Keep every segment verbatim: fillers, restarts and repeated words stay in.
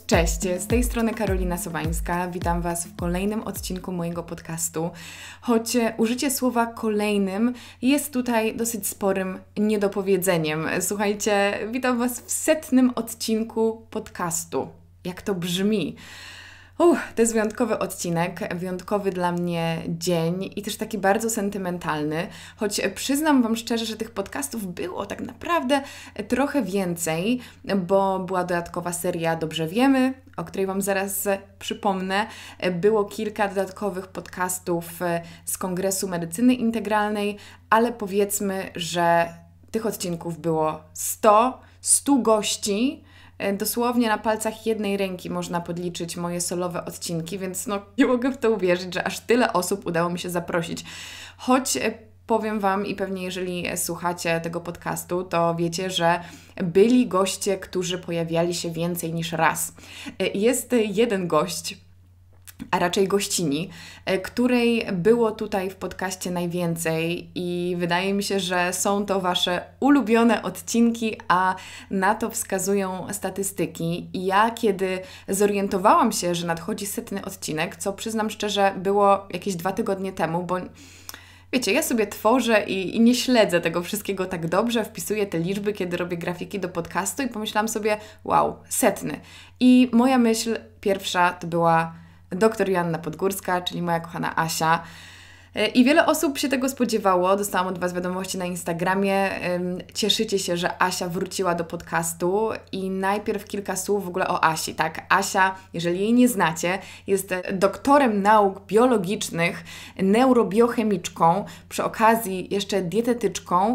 Cześć, z tej strony Karolina Sowańska. Witam Was w kolejnym odcinku mojego podcastu. Choć użycie słowa kolejnym jest tutaj dosyć sporym niedopowiedzeniem. Słuchajcie, witam Was w setnym odcinku podcastu. Jak to brzmi? Uff, to jest wyjątkowy odcinek, wyjątkowy dla mnie dzień i też taki bardzo sentymentalny, choć przyznam Wam szczerze, że tych podcastów było tak naprawdę trochę więcej, bo była dodatkowa seria Dobrze Wiemy, o której Wam zaraz przypomnę. Było kilka dodatkowych podcastów z Kongresu Medycyny Integralnej, ale powiedzmy, że tych odcinków było sto, stu gości. Dosłownie na palcach jednej ręki można podliczyć moje solowe odcinki, więc no nie mogę w to uwierzyć, że aż tyle osób udało mi się zaprosić. Choć powiem Wam i pewnie jeżeli słuchacie tego podcastu, to wiecie, że byli goście, którzy pojawiali się więcej niż raz. Jest jeden gość, a raczej gościni, której było tutaj w podcaście najwięcej i wydaje mi się, że są to Wasze ulubione odcinki, a na to wskazują statystyki. I ja kiedy zorientowałam się, że nadchodzi setny odcinek, co przyznam szczerze było jakieś dwa tygodnie temu, bo wiecie, ja sobie tworzę i, i nie śledzę tego wszystkiego tak dobrze, wpisuję te liczby, kiedy robię grafiki do podcastu i pomyślałam sobie, wow, setny. I moja myśl pierwsza to była doktor Joanna Podgórska, czyli moja kochana Asia. I wiele osób się tego spodziewało. Dostałam od Was wiadomości na Instagramie. Cieszycie się, że Asia wróciła do podcastu i najpierw kilka słów w ogóle o Asi. Tak, Asia, jeżeli jej nie znacie, jest doktorem nauk biologicznych, neurobiochemiczką, przy okazji jeszcze dietetyczką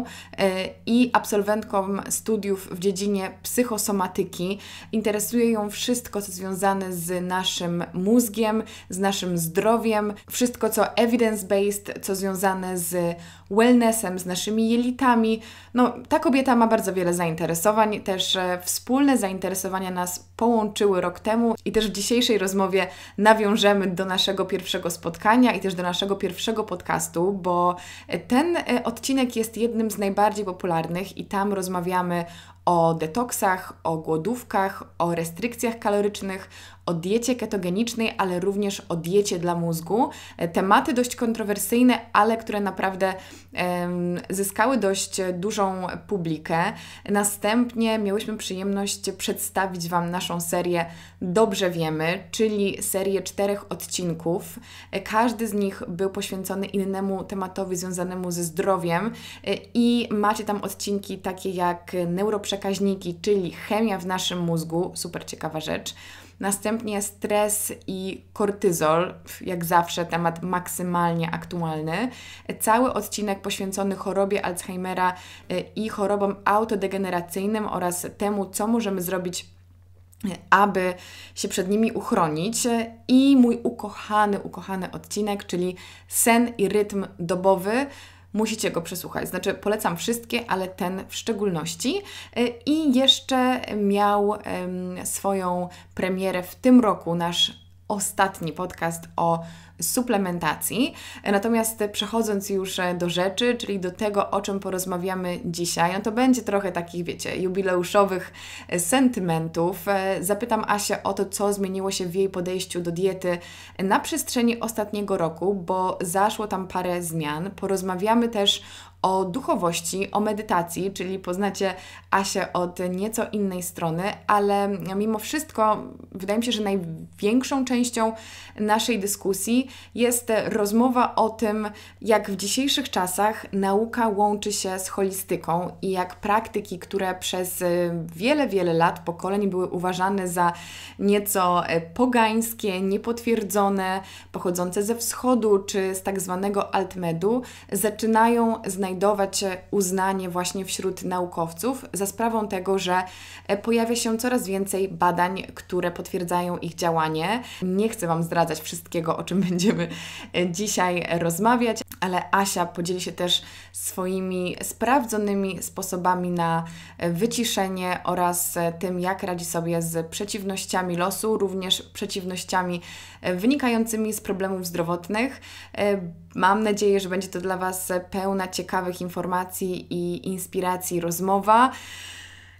i absolwentką studiów w dziedzinie psychosomatyki. Interesuje ją wszystko, co związane z naszym mózgiem, z naszym zdrowiem, wszystko, co evidence-based, co związane z wellnessem, z naszymi jelitami. No, ta kobieta ma bardzo wiele zainteresowań, też e, wspólne zainteresowania nas połączyły rok temu i też w dzisiejszej rozmowie nawiążemy do naszego pierwszego spotkania i też do naszego pierwszego podcastu, bo ten e, odcinek jest jednym z najbardziej popularnych i tam rozmawiamy o detoksach, o głodówkach, o restrykcjach kalorycznych, o diecie ketogenicznej, ale również o diecie dla mózgu. Tematy dość kontrowersyjne, ale które naprawdę em, zyskały dość dużą publikę. Następnie miałyśmy przyjemność przedstawić Wam naszą serię Dobrze Wiemy, czyli serię czterech odcinków. Każdy z nich był poświęcony innemu tematowi związanemu ze zdrowiem i macie tam odcinki takie jak neuroprzekaźniki, czyli chemia w naszym mózgu, super ciekawa rzecz. Następnie stres i kortyzol, jak zawsze temat maksymalnie aktualny. Cały odcinek poświęcony chorobie Alzheimera i chorobom autodegeneracyjnym oraz temu, co możemy zrobić, aby się przed nimi uchronić. I mój ukochany, ukochany odcinek, czyli sen i rytm dobowy. Musicie go przesłuchać. Znaczy, polecam wszystkie, ale ten w szczególności. I jeszcze miał um, swoją premierę w tym roku nasz ostatni podcast o suplementacji. Natomiast przechodząc już do rzeczy, czyli do tego, o czym porozmawiamy dzisiaj, no to będzie trochę takich, wiecie, jubileuszowych sentymentów. Zapytam Asię o to, co zmieniło się w jej podejściu do diety na przestrzeni ostatniego roku, bo zaszło tam parę zmian. Porozmawiamy też o duchowości, o medytacji, czyli poznacie Asię od nieco innej strony, ale mimo wszystko wydaje mi się, że największą częścią naszej dyskusji jest rozmowa o tym, jak w dzisiejszych czasach nauka łączy się z holistyką i jak praktyki, które przez wiele, wiele lat, pokoleń były uważane za nieco pogańskie, niepotwierdzone, pochodzące ze wschodu czy z tak zwanego altmedu, zaczynają znajdować uznanie właśnie wśród naukowców za sprawą tego, że pojawia się coraz więcej badań, które potwierdzają ich działanie. Nie chcę Wam zdradzać wszystkiego, o czym będziemy dzisiaj rozmawiać, ale Asia podzieli się też swoimi sprawdzonymi sposobami na wyciszenie oraz tym, jak radzi sobie z przeciwnościami losu, również przeciwnościami wynikającymi z problemów zdrowotnych. Mam nadzieję, że będzie to dla Was pełna ciekawych informacji i inspiracji rozmowa.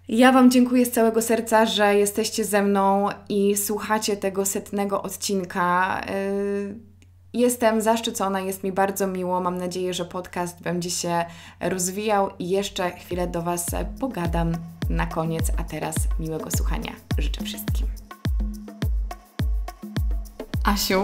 Ja Wam dziękuję z całego serca, że jesteście ze mną i słuchacie tego setnego odcinka. Jestem zaszczycona, jest mi bardzo miło. Mam nadzieję, że podcast będzie się rozwijał i jeszcze chwilę do Was pogadam na koniec, a teraz miłego słuchania życzę wszystkim. Asiu,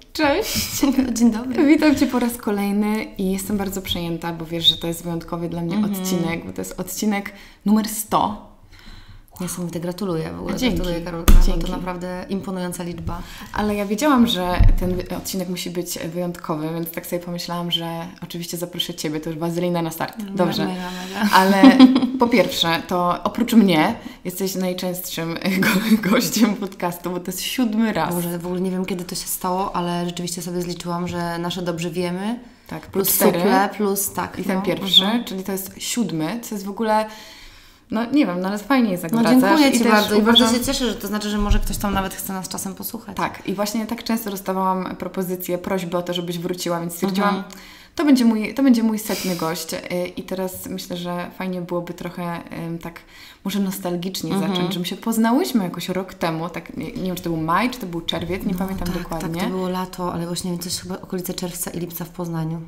cześć! Dzień dobry. Witam Cię po raz kolejny i jestem bardzo przejęta, bo wiesz, że to jest wyjątkowy dla mnie mm-hmm. odcinek, bo to jest odcinek numer sto. Niesamowite, gratuluję w ogóle. Dzięki. Gratuluję, Karolka. Dzięki. To naprawdę imponująca liczba. Ale ja wiedziałam, że ten odcinek musi być wyjątkowy, więc tak sobie pomyślałam, że oczywiście zaproszę Ciebie, to już wazelina na start. Dobrze. Mega, mega. Ale po pierwsze, to oprócz mnie jesteś najczęstszym go- gościem podcastu, bo to jest siódmy raz. Boże, w ogóle nie wiem, kiedy to się stało, ale rzeczywiście sobie zliczyłam, że nasze dobrze wiemy. Tak, plus cztery. suple, plus tak. I ten no, pierwszy, uh-huh. czyli to jest siódmy, co jest w ogóle... No nie wiem, no ale fajnie jest, jak No wracasz. dziękuję Ci I bardzo i uważam... bardzo się cieszę, że to znaczy, że może ktoś tam nawet chce nas czasem posłuchać. Tak, i właśnie tak często dostawałam propozycje, prośby o to, żebyś wróciła, więc stwierdziłam, Mhm. to będzie mój, to będzie mój setny gość i teraz myślę, że fajnie byłoby trochę um, tak, może nostalgicznie Mhm. zacząć, że my się poznałyśmy jakoś rok temu, tak nie, nie wiem, czy to był maj, czy to był czerwiec, nie No, pamiętam tak, dokładnie. Tak, to było lato, ale właśnie coś chyba okolice czerwca i lipca w Poznaniu.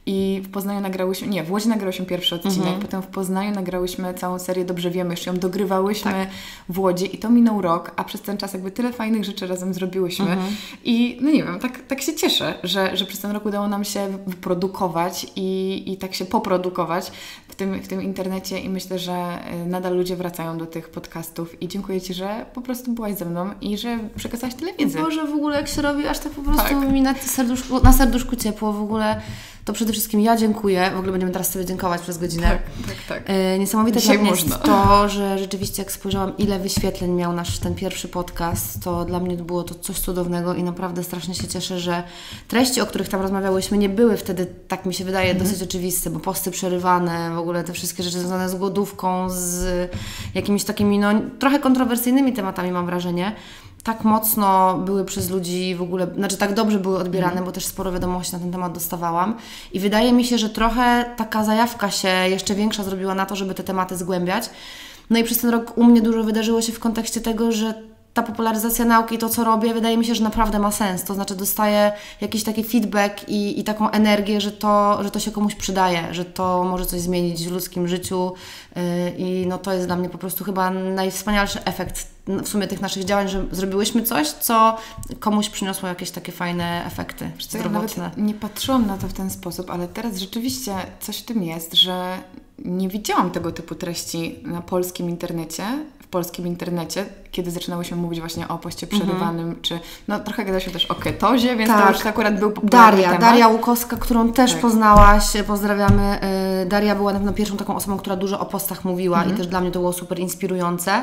I w Poznaniu nagrałyśmy, nie, w Łodzi nagrałyśmy pierwszy odcinek, Mhm. potem w Poznaniu nagrałyśmy całą serię Dobrze Wiemy, jeszcze ją dogrywałyśmy Tak. w Łodzi i to minął rok, a przez ten czas jakby tyle fajnych rzeczy razem zrobiłyśmy Mhm. i no nie wiem, tak, tak się cieszę, że, że przez ten rok udało nam się wyprodukować i, i tak się poprodukować w tym, w tym internecie i myślę, że nadal ludzie wracają do tych podcastów i dziękuję Ci, że po prostu byłaś ze mną i że przekazałaś tyle wiedzy. Boże, w ogóle jak się robi, aż tak po prostu Tak. mi na serduszku, na serduszku ciepło w ogóle. To przede wszystkim ja dziękuję. W ogóle będziemy teraz sobie dziękować przez godzinę. Tak, tak, tak. E, niesamowite Dzisiaj dla mnie można. jest to, że rzeczywiście jak spojrzałam, ile wyświetleń miał nasz ten pierwszy podcast, to dla mnie było to coś cudownego i naprawdę strasznie się cieszę, że treści, o których tam rozmawiałyśmy, nie były wtedy, tak mi się wydaje, Mhm. dosyć oczywiste, bo posty przerywane, w ogóle te wszystkie rzeczy związane z głodówką, z jakimiś takimi no, trochę kontrowersyjnymi tematami, mam wrażenie. Tak mocno były przez ludzi w ogóle, znaczy tak dobrze były odbierane, mm. bo też sporo wiadomości na ten temat dostawałam i wydaje mi się, że trochę taka zajawka się jeszcze większa zrobiła na to, żeby te tematy zgłębiać. No i przez ten rok u mnie dużo wydarzyło się w kontekście tego, że ta popularyzacja nauki i to, co robię, wydaje mi się, że naprawdę ma sens. To znaczy dostaję jakiś taki feedback i, i taką energię, że to, że to się komuś przydaje, że to może coś zmienić w ludzkim życiu yy, i no to jest dla mnie po prostu chyba najwspanialszy efekt w sumie tych naszych działań, że zrobiłyśmy coś, co komuś przyniosło jakieś takie fajne efekty Wiesz co, ja zdrowotne. nawet nie patrzyłam na to w ten sposób, ale teraz rzeczywiście coś w tym jest, że nie widziałam tego typu treści na polskim internecie, w polskim internecie, kiedy zaczynałyśmy mówić właśnie o poście przerywanym, mm. czy no trochę gadałyśmy też o ketozie, więc tak. to już akurat był popularny Daria, temat. Daria Łukowska, którą też tak. poznałaś, pozdrawiamy. Daria była na pewno pierwszą taką osobą, która dużo o postach mówiła mm. i też dla mnie to było super inspirujące.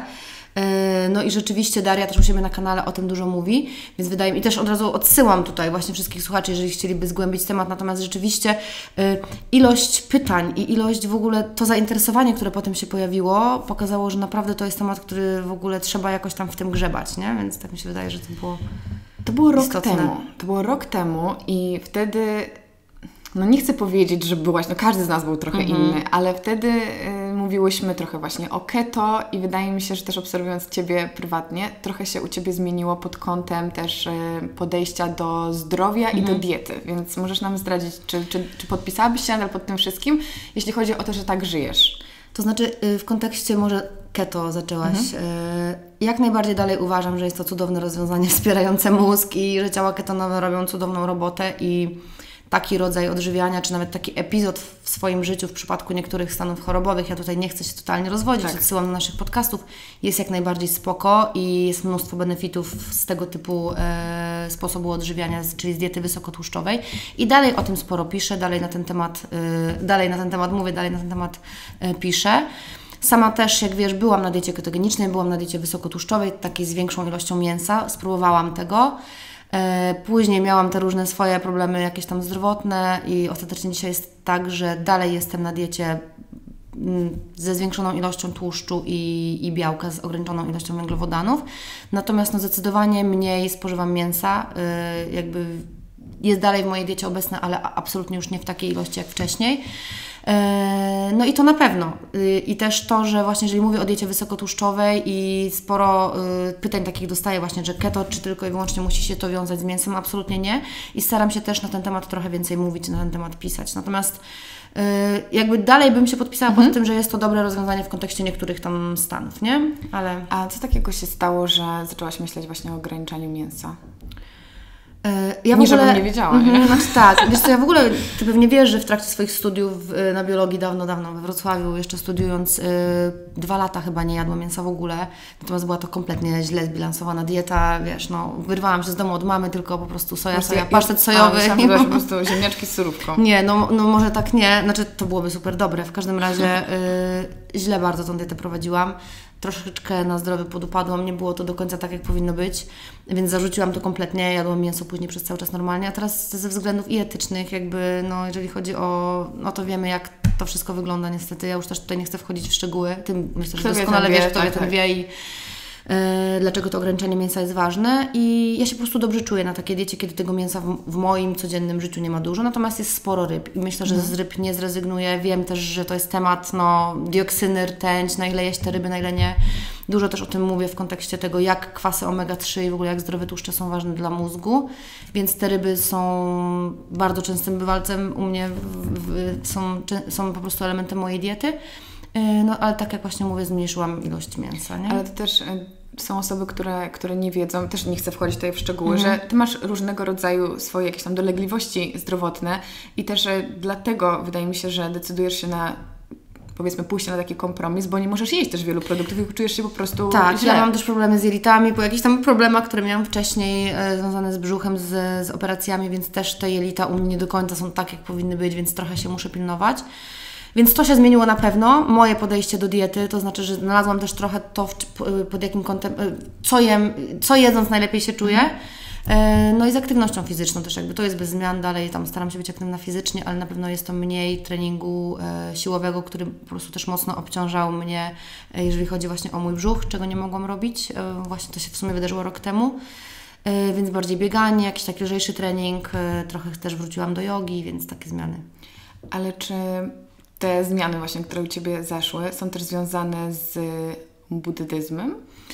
No i rzeczywiście Daria też u siebie na kanale o tym dużo mówi, więc wydaje mi, i też od razu odsyłam tutaj właśnie wszystkich słuchaczy, jeżeli chcieliby zgłębić temat, natomiast rzeczywiście y, ilość pytań i ilość w ogóle, to zainteresowanie, które potem się pojawiło, pokazało, że naprawdę to jest temat, który w ogóle trzeba jakoś tam w tym grzebać, nie? Więc tak mi się wydaje, że to było To było rok istotne. temu. To było rok temu i wtedy... No nie chcę powiedzieć, że byłaś, no każdy z nas był trochę Mhm. inny, ale wtedy y, mówiłyśmy trochę właśnie o keto i wydaje mi się, że też obserwując Ciebie prywatnie, trochę się u Ciebie zmieniło pod kątem też y, podejścia do zdrowia Mhm. i do diety, więc możesz nam zdradzić, czy, czy, czy podpisałabyś się nadal pod tym wszystkim, jeśli chodzi o to, że tak żyjesz? To znaczy y, w kontekście może keto zaczęłaś. Mhm. Y, jak najbardziej dalej uważam, że jest to cudowne rozwiązanie wspierające mózg i że ciała ketonowe robią cudowną robotę i taki rodzaj odżywiania, czy nawet taki epizod w swoim życiu w przypadku niektórych stanów chorobowych, ja tutaj nie chcę się totalnie rozwodzić, tak. odsyłam do naszych podcastów, jest jak najbardziej spoko i jest mnóstwo benefitów z tego typu e, sposobu odżywiania, czyli z diety wysokotłuszczowej i dalej o tym sporo piszę, dalej na ten temat, e, dalej na ten temat mówię, dalej na ten temat e, piszę. Sama też, jak wiesz, byłam na diecie ketogenicznej, byłam na diecie wysokotłuszczowej, takiej z większą ilością mięsa, spróbowałam tego. Później miałam te różne swoje problemy jakieś tam zdrowotne i ostatecznie dzisiaj jest tak, że dalej jestem na diecie ze zwiększoną ilością tłuszczu i, i białka, z ograniczoną ilością węglowodanów. Natomiast no, zdecydowanie mniej spożywam mięsa, jakby jest dalej w mojej diecie obecne, ale absolutnie już nie w takiej ilości jak wcześniej. No i to na pewno. I też to, że właśnie jeżeli mówię o diecie wysokotłuszczowej i sporo pytań takich dostaję właśnie, że keto, czy tylko i wyłącznie musi się to wiązać z mięsem, absolutnie nie. I staram się też na ten temat trochę więcej mówić, na ten temat pisać. Natomiast jakby dalej bym się podpisała mhm. pod tym, że jest to dobre rozwiązanie w kontekście niektórych tam stanów, nie? Ale... A co takiego się stało, że zaczęłaś myśleć właśnie o ograniczaniu mięsa? Ja w nie, ogóle, żebym nie wiedziała. Mm, nie? Znaczy tak, wiesz co, ja w ogóle, Ty pewnie wiesz, że w trakcie swoich studiów na biologii dawno, dawno we Wrocławiu, jeszcze studiując, yy, dwa lata chyba nie jadłam mięsa w ogóle, natomiast była to kompletnie źle zbilansowana dieta, wiesz, no, wyrwałam się z domu od mamy, tylko po prostu soja, soja, ja, pasztet sojowy. A, myślałam, po prostu ziemniaczki z surówką. Nie, no, no może tak nie, znaczy to byłoby super dobre, w każdym razie yy, źle bardzo tą dietę prowadziłam. Troszeczkę na zdrowie podupadłam, nie było to do końca tak, jak powinno być, więc zarzuciłam to kompletnie, jadłam mięso później przez cały czas normalnie, a teraz ze względów i etycznych jakby, no jeżeli chodzi o, no to wiemy, jak to wszystko wygląda niestety, ja już też tutaj nie chcę wchodzić w szczegóły, Ty myślę, że doskonale wiesz, kto wie, ten wie i Yy, dlaczego to ograniczenie mięsa jest ważne i ja się po prostu dobrze czuję na takiej diecie, kiedy tego mięsa w, w moim codziennym życiu nie ma dużo, natomiast jest sporo ryb i myślę, że mm. z ryb nie zrezygnuję. Wiem też, że to jest temat no, dioksyny, rtęć, na ile jeść te ryby, na ile nie. Dużo też o tym mówię w kontekście tego, jak kwasy omega trzy i w ogóle jak zdrowe tłuszcze są ważne dla mózgu, więc te ryby są bardzo częstym bywalcem u mnie, w, w, są, są po prostu elementem mojej diety. No ale tak jak właśnie mówię, zmniejszyłam ilość mięsa, nie? Ale to też są osoby, które, które nie wiedzą, też nie chcę wchodzić tutaj w szczegóły, Mhm. że Ty masz różnego rodzaju swoje jakieś tam dolegliwości zdrowotne i też dlatego wydaje mi się, że decydujesz się na powiedzmy pójście na taki kompromis, bo nie możesz jeść też wielu produktów i czujesz się po prostu tak, źle. Ja mam też problemy z jelitami, po jakichś tam problemach, które miałam wcześniej e, związane z brzuchem, z, z operacjami, więc też te jelita u mnie nie do końca są tak, jak powinny być, więc trochę się muszę pilnować. Więc to się zmieniło na pewno, moje podejście do diety, to znaczy, że znalazłam też trochę to, w, pod jakim kątem, co jem, co jedząc najlepiej się czuję. No i z aktywnością fizyczną też jakby to jest bez zmian dalej, tam staram się być aktywna fizycznie, ale na pewno jest to mniej treningu e, siłowego, który po prostu też mocno obciążał mnie, e, jeżeli chodzi właśnie o mój brzuch, czego nie mogłam robić. E, właśnie to się w sumie wydarzyło rok temu, e, więc bardziej bieganie, jakiś taki lżejszy trening, e, trochę też wróciłam do jogi, więc takie zmiany. Ale czy te zmiany właśnie, które u Ciebie zaszły, są też związane z buddyzmem?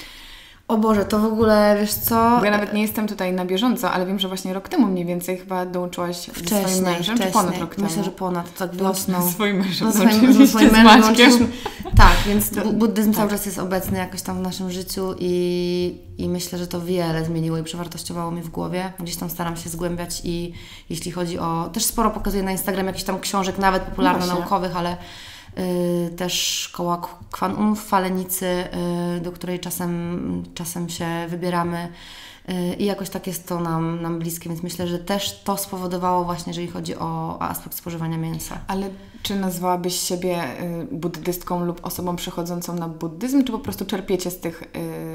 O Boże, to w ogóle, wiesz co... Bo ja nawet nie jestem tutaj na bieżąco, ale wiem, że właśnie rok temu mniej więcej chyba dołączyłaś wcześniej, ze swoim mężem, wcześniej. czy ponad rok temu? Myślę, że ponad, tak wiosną. Z swoim mężem, no, no, swoim, no, swoim mężem łączyliśmy. Tak, więc to, buddyzm tak. cały czas jest obecny jakoś tam w naszym życiu i, i myślę, że to wiele zmieniło i przewartościowało mi w głowie. Gdzieś tam staram się zgłębiać i jeśli chodzi o... Też sporo pokazuję na Instagram jakichś tam książek, nawet popularno-naukowych, ale... Yy, też szkoła Kwan Um w Falenicy, yy, do której czasem, czasem się wybieramy yy, i jakoś tak jest to nam, nam bliskie, więc myślę, że też to spowodowało właśnie, jeżeli chodzi o, o aspekt spożywania mięsa. Ale czy nazwałabyś siebie y, buddystką lub osobą przechodzącą na buddyzm, czy po prostu czerpiecie z tych y,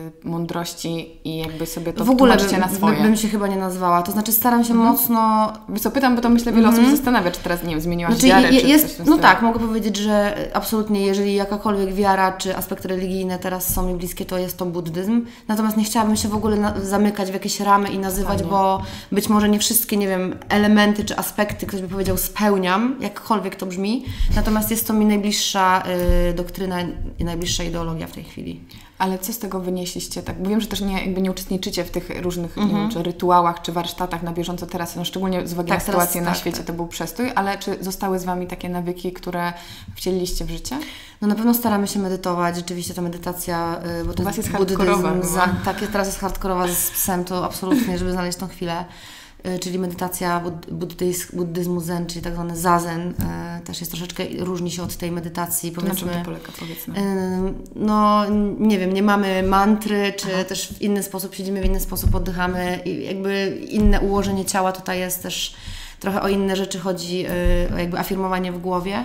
mądrości i jakby sobie to w ogóle tłumaczycie na swoje? W ogóle bym się chyba nie nazwała, to znaczy staram się mhm. mocno... Wiesz co, pytam, bo to myślę wiele mhm. osób się zastanawia, czy teraz, nie wiem, zmieniłaś znaczy, wiarę, je, czy jest, coś w tym No stylu. tak, mogę powiedzieć, że absolutnie, jeżeli jakakolwiek wiara czy aspekty religijne teraz są mi bliskie, to jest to buddyzm. Natomiast nie chciałabym się w ogóle na, zamykać w jakieś ramy i nazywać, Fajnie. bo być może nie wszystkie, nie wiem, elementy czy aspekty, ktoś by powiedział, spełniam, jakkolwiek to brzmi. Natomiast jest to mi najbliższa y, doktryna i najbliższa ideologia w tej chwili. Ale co z tego wynieśliście? Tak? Bo wiem, że też nie, jakby nie uczestniczycie w tych różnych Mhm. nie wiem, czy rytuałach, czy warsztatach na bieżąco teraz, no szczególnie z uwagi Tak, na sytuację teraz na tak, świecie, tak. to był przestój, ale czy zostały z Wami takie nawyki, które wcieliliście w życie? No na pewno staramy się medytować, rzeczywiście ta medytacja, y, bo to U Was jest buddyzm, hardkorowa. za, tak, jest, teraz jest hardkorowa z psem, to absolutnie, żeby znaleźć tą chwilę. Czyli medytacja bud- buddyzm, buddyzmu zen, czyli tak zwany zazen, e, też jest troszeczkę, różni się od tej medytacji, To powiedzmy. na czym to polega, powiedzmy? E, no, nie wiem, nie mamy mantry, czy Aha. też w inny sposób siedzimy, w inny sposób oddychamy i jakby inne ułożenie ciała tutaj jest też, trochę o inne rzeczy chodzi, e, o jakby afirmowanie w głowie,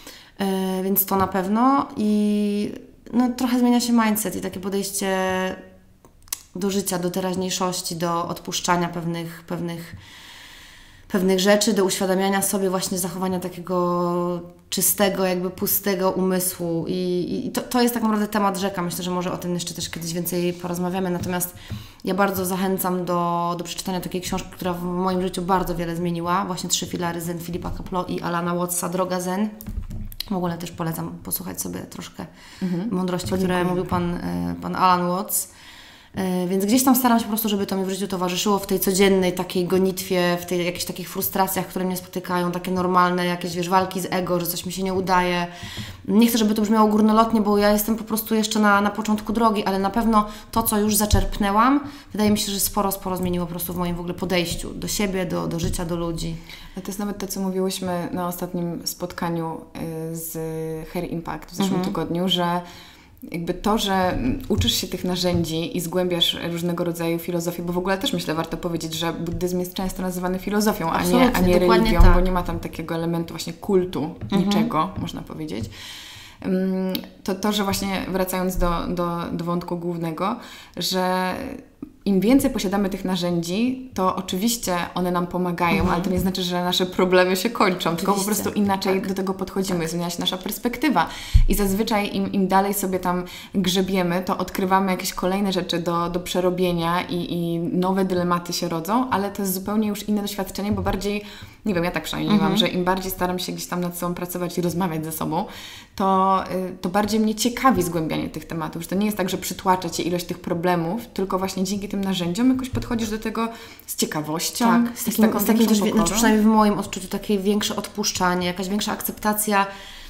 e, więc to na pewno i no, trochę zmienia się mindset i takie podejście do życia, do teraźniejszości, do odpuszczania pewnych, pewnych, pewnych rzeczy, do uświadamiania sobie właśnie zachowania takiego czystego, jakby pustego umysłu i, i to, to jest tak naprawdę temat rzeka. Myślę, że może o tym jeszcze też kiedyś więcej porozmawiamy, natomiast ja bardzo zachęcam do, do przeczytania takiej książki, która w moim życiu bardzo wiele zmieniła, właśnie Trzy filary Zen Philippa Kapleau i Alana Wattsa, Droga Zen. W ogóle też polecam posłuchać sobie troszkę Mhm. mądrości, Podziękuję. które mówił pan, e, pan Alan Watts. E, Więc gdzieś tam staram się po prostu, żeby to mi w życiu towarzyszyło w tej codziennej takiej gonitwie, w tej jakichś takich frustracjach, które mnie spotykają, takie normalne jakieś, wiesz, walki z ego, że coś mi się nie udaje. Nie chcę, żeby to brzmiało górnolotnie, bo ja jestem po prostu jeszcze na, na początku drogi, ale na pewno to, co już zaczerpnęłam, wydaje mi się, że sporo, sporo zmieniło po prostu w moim w ogóle podejściu do siebie, do, do życia, do ludzi. To jest nawet to, co mówiłyśmy na ostatnim spotkaniu y, z Hair Impact w zeszłym Mhm. tygodniu, że jakby to, że uczysz się tych narzędzi i zgłębiasz różnego rodzaju filozofię, bo w ogóle też myślę, warto powiedzieć, że buddyzm jest często nazywany filozofią, a nie, a Absolutnie, nie dokładnie religią, tak. bo nie ma tam takiego elementu właśnie kultu, niczego, można powiedzieć. Ym, To to, że właśnie wracając do, do, do wątku głównego, że im więcej posiadamy tych narzędzi, to oczywiście one nam pomagają, ale to nie znaczy, że nasze problemy się kończą, tylko po Oczywiście, prostu inaczej do tego podchodzimy, zmienia się nasza perspektywa. I zazwyczaj im, im dalej sobie tam grzebiemy, to odkrywamy jakieś kolejne rzeczy do, do przerobienia i, i nowe dylematy się rodzą, ale to jest zupełnie już inne doświadczenie, bo bardziej, nie wiem, ja tak przynajmniej mam, że im bardziej staram się gdzieś tam nad sobą pracować i rozmawiać ze sobą, to, y, to bardziej mnie ciekawi zgłębianie tych tematów. Że to nie jest tak, że przytłacza Cię ilość tych problemów, tylko właśnie dzięki tym narzędziom jakoś podchodzisz do tego z ciekawością, Tak, z takim, taką z takim większą też, wie- pokorą. znaczy przynajmniej w moim odczuciu, takie większe odpuszczanie, jakaś większa akceptacja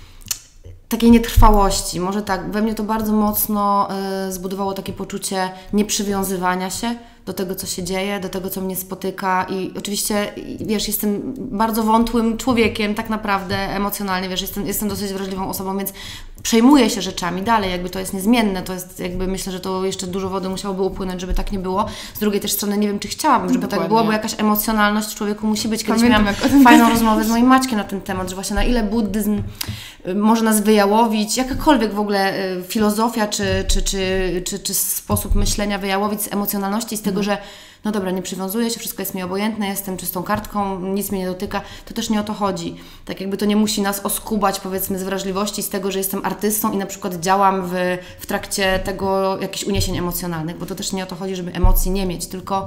takiej nietrwałości. Może tak, we mnie to bardzo mocno y, zbudowało takie poczucie nieprzywiązywania się do tego, co się dzieje, do tego, co mnie spotyka i oczywiście, i, wiesz, jestem bardzo wątłym człowiekiem tak naprawdę emocjonalnie, wiesz, jestem, jestem dosyć wrażliwą osobą, więc przejmuję się rzeczami dalej, jakby to jest niezmienne, to jest jakby, myślę, że to jeszcze dużo wody musiałoby upłynąć, żeby tak nie było. Z drugiej też strony nie wiem, czy chciałabym, żeby Dokładnie. tak było, bo jakaś emocjonalność w człowieku musi być. Kiedyś Pamiętam, miałam jak o tym fajną gadasz. rozmowę z moim Maćkiem na ten temat, że właśnie na ile buddyzm y, może nas wyjałowić, jakakolwiek w ogóle y, filozofia czy, czy, czy, czy, czy sposób myślenia wyjałowić z emocjonalności, z tego, że no dobra, nie przywiązuję się, wszystko jest mi obojętne, jestem czystą kartką, nic mnie nie dotyka, to też nie o to chodzi. Tak jakby to nie musi nas oskubać, powiedzmy, z wrażliwości, z tego, że jestem artystą i na przykład działam w, w trakcie tego jakichś uniesień emocjonalnych, bo to też nie o to chodzi, żeby emocji nie mieć, tylko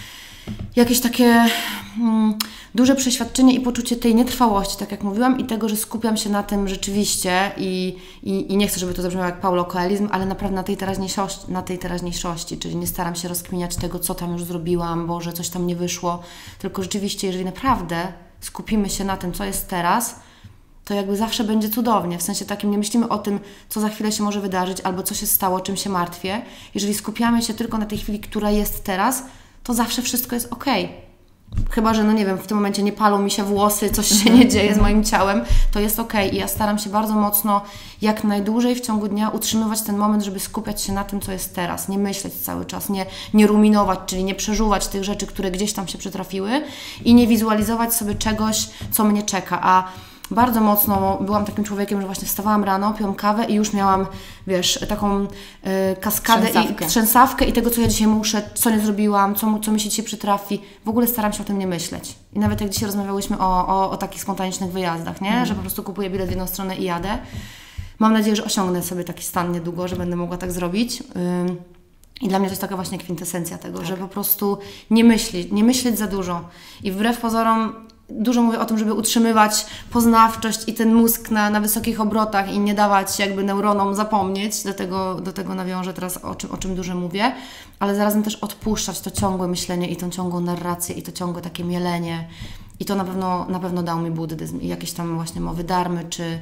jakieś takie mm, duże przeświadczenie i poczucie tej nietrwałości, tak jak mówiłam, i tego, że skupiam się na tym rzeczywiście i, i, i nie chcę, żeby to zabrzmiało jak paulokoelizm, ale naprawdę na tej teraźniejszości, na tej teraźniejszości, czyli nie staram się rozkminiać tego, co tam już zrobiłam, Boże, coś tam nie wyszło, tylko rzeczywiście, jeżeli naprawdę skupimy się na tym, co jest teraz, to jakby zawsze będzie cudownie. W sensie takim nie myślimy o tym, co za chwilę się może wydarzyć, albo co się stało, czym się martwię. Jeżeli skupiamy się tylko na tej chwili, która jest teraz, to zawsze wszystko jest okej. Chyba że, no nie wiem, w tym momencie nie palą mi się włosy, coś się nie dzieje z moim ciałem, to jest okej. I ja staram się bardzo mocno, jak najdłużej w ciągu dnia utrzymywać ten moment, żeby skupiać się na tym, co jest teraz. Nie myśleć cały czas, nie, nie ruminować, czyli nie przeżuwać tych rzeczy, które gdzieś tam się przytrafiły i nie wizualizować sobie czegoś, co mnie czeka. A bardzo mocno byłam takim człowiekiem, że właśnie wstawałam rano, piłam kawę i już miałam, wiesz, taką y, kaskadę Trzęsawkę. i trzęsawkę i tego, co ja dzisiaj muszę, co nie zrobiłam, co, co mi się dzisiaj przytrafi. W ogóle staram się o tym nie myśleć. I nawet jak dzisiaj rozmawiałyśmy o, o, o takich spontanicznych wyjazdach, nie? Mhm. Że po prostu kupuję bilet w jedną stronę i jadę. Mam nadzieję, że osiągnę sobie taki stan niedługo, że będę mogła tak zrobić. Ym, I dla mnie to jest taka właśnie kwintesencja tego, Tak. że po prostu nie myśleć, nie myśleć za dużo. I wbrew pozorom dużo mówię o tym, żeby utrzymywać poznawczość i ten mózg na, na wysokich obrotach i nie dawać jakby neuronom zapomnieć. Do tego, do tego nawiążę teraz, o czym, o czym dużo mówię. Ale zarazem też odpuszczać to ciągłe myślenie i tą ciągłą narrację i to ciągłe takie mielenie. I to na pewno, na pewno dał mi buddyzm i jakieś tam właśnie mowy dharmy, czy,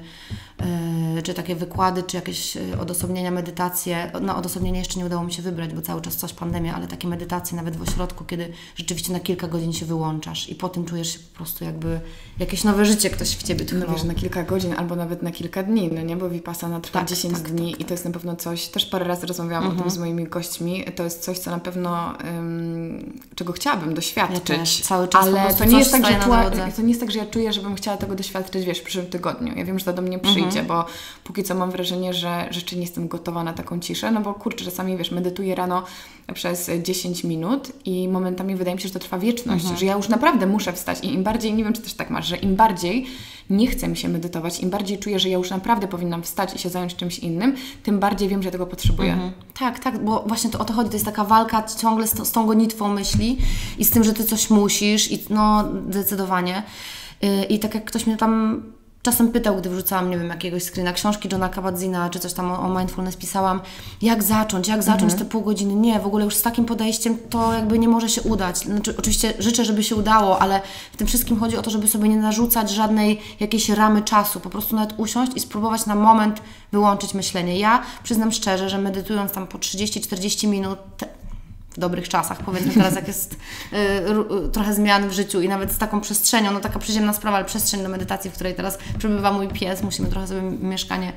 yy, czy takie wykłady, czy jakieś yy, odosobnienia, medytacje. Na odosobnienie jeszcze nie udało mi się wybrać, bo cały czas coś pandemia, ale takie medytacje nawet w ośrodku, kiedy rzeczywiście na kilka godzin się wyłączasz i po tym czujesz się po prostu jakby jakieś nowe życie ktoś w Ciebie tchnął. No wiesz, na kilka godzin albo nawet na kilka dni, no nie? Bo Vipassana trwa Tak, dziesięć tak, dni tak, i to jest na pewno coś, też parę razy rozmawiałam Mhm. o tym z moimi gośćmi, to jest coś, co na pewno, um, czego chciałabym doświadczyć. Ja też, cały czas po ale prostu to nie, coś jest tak, że staje na czuła, drodze. to nie jest tak, że ja czuję, żebym chciała tego doświadczyć, wiesz, w przyszłym tygodniu. Ja wiem, że to do mnie przyjdzie, Mhm. bo póki co mam wrażenie, że rzeczywiście nie jestem gotowa na taką ciszę, no bo kurczę, czasami, wiesz, medytuję rano przez dziesięć minut i momentami wydaje mi się, że to trwa wieczność, Mhm. że ja już naprawdę muszę wstać i im bardziej, nie wiem, czy też tak masz, że im bardziej nie chce mi się medytować, im bardziej czuję, że ja już naprawdę powinnam wstać i się zająć czymś innym, tym bardziej wiem, że tego potrzebuję. Mhm. Tak, tak, bo właśnie to o to chodzi, to jest taka walka ciągle z, to, z tą gonitwą myśli i z tym, że Ty coś musisz i no zdecydowanie. Yy, I tak jak ktoś mnie tam czasem pytał, gdy wrzucałam, nie wiem, jakiegoś screena książki Johna Kabat-Zina, czy coś tam o, o mindfulness pisałam, jak zacząć, jak zacząć mhm. te pół godziny. Nie, w ogóle już z takim podejściem to jakby nie może się udać. Znaczy, oczywiście życzę, żeby się udało, ale w tym wszystkim chodzi o to, żeby sobie nie narzucać żadnej jakiejś ramy czasu. Po prostu nawet usiąść i spróbować na moment wyłączyć myślenie. Ja przyznam szczerze, że medytując tam po trzydzieści czterdzieści minut, w dobrych czasach, powiedzmy teraz, jak jest y, y, trochę zmian w życiu i nawet z taką przestrzenią, no taka przyziemna sprawa, ale przestrzeń do medytacji, w której teraz przebywa mój pies, musimy trochę sobie mieszkanie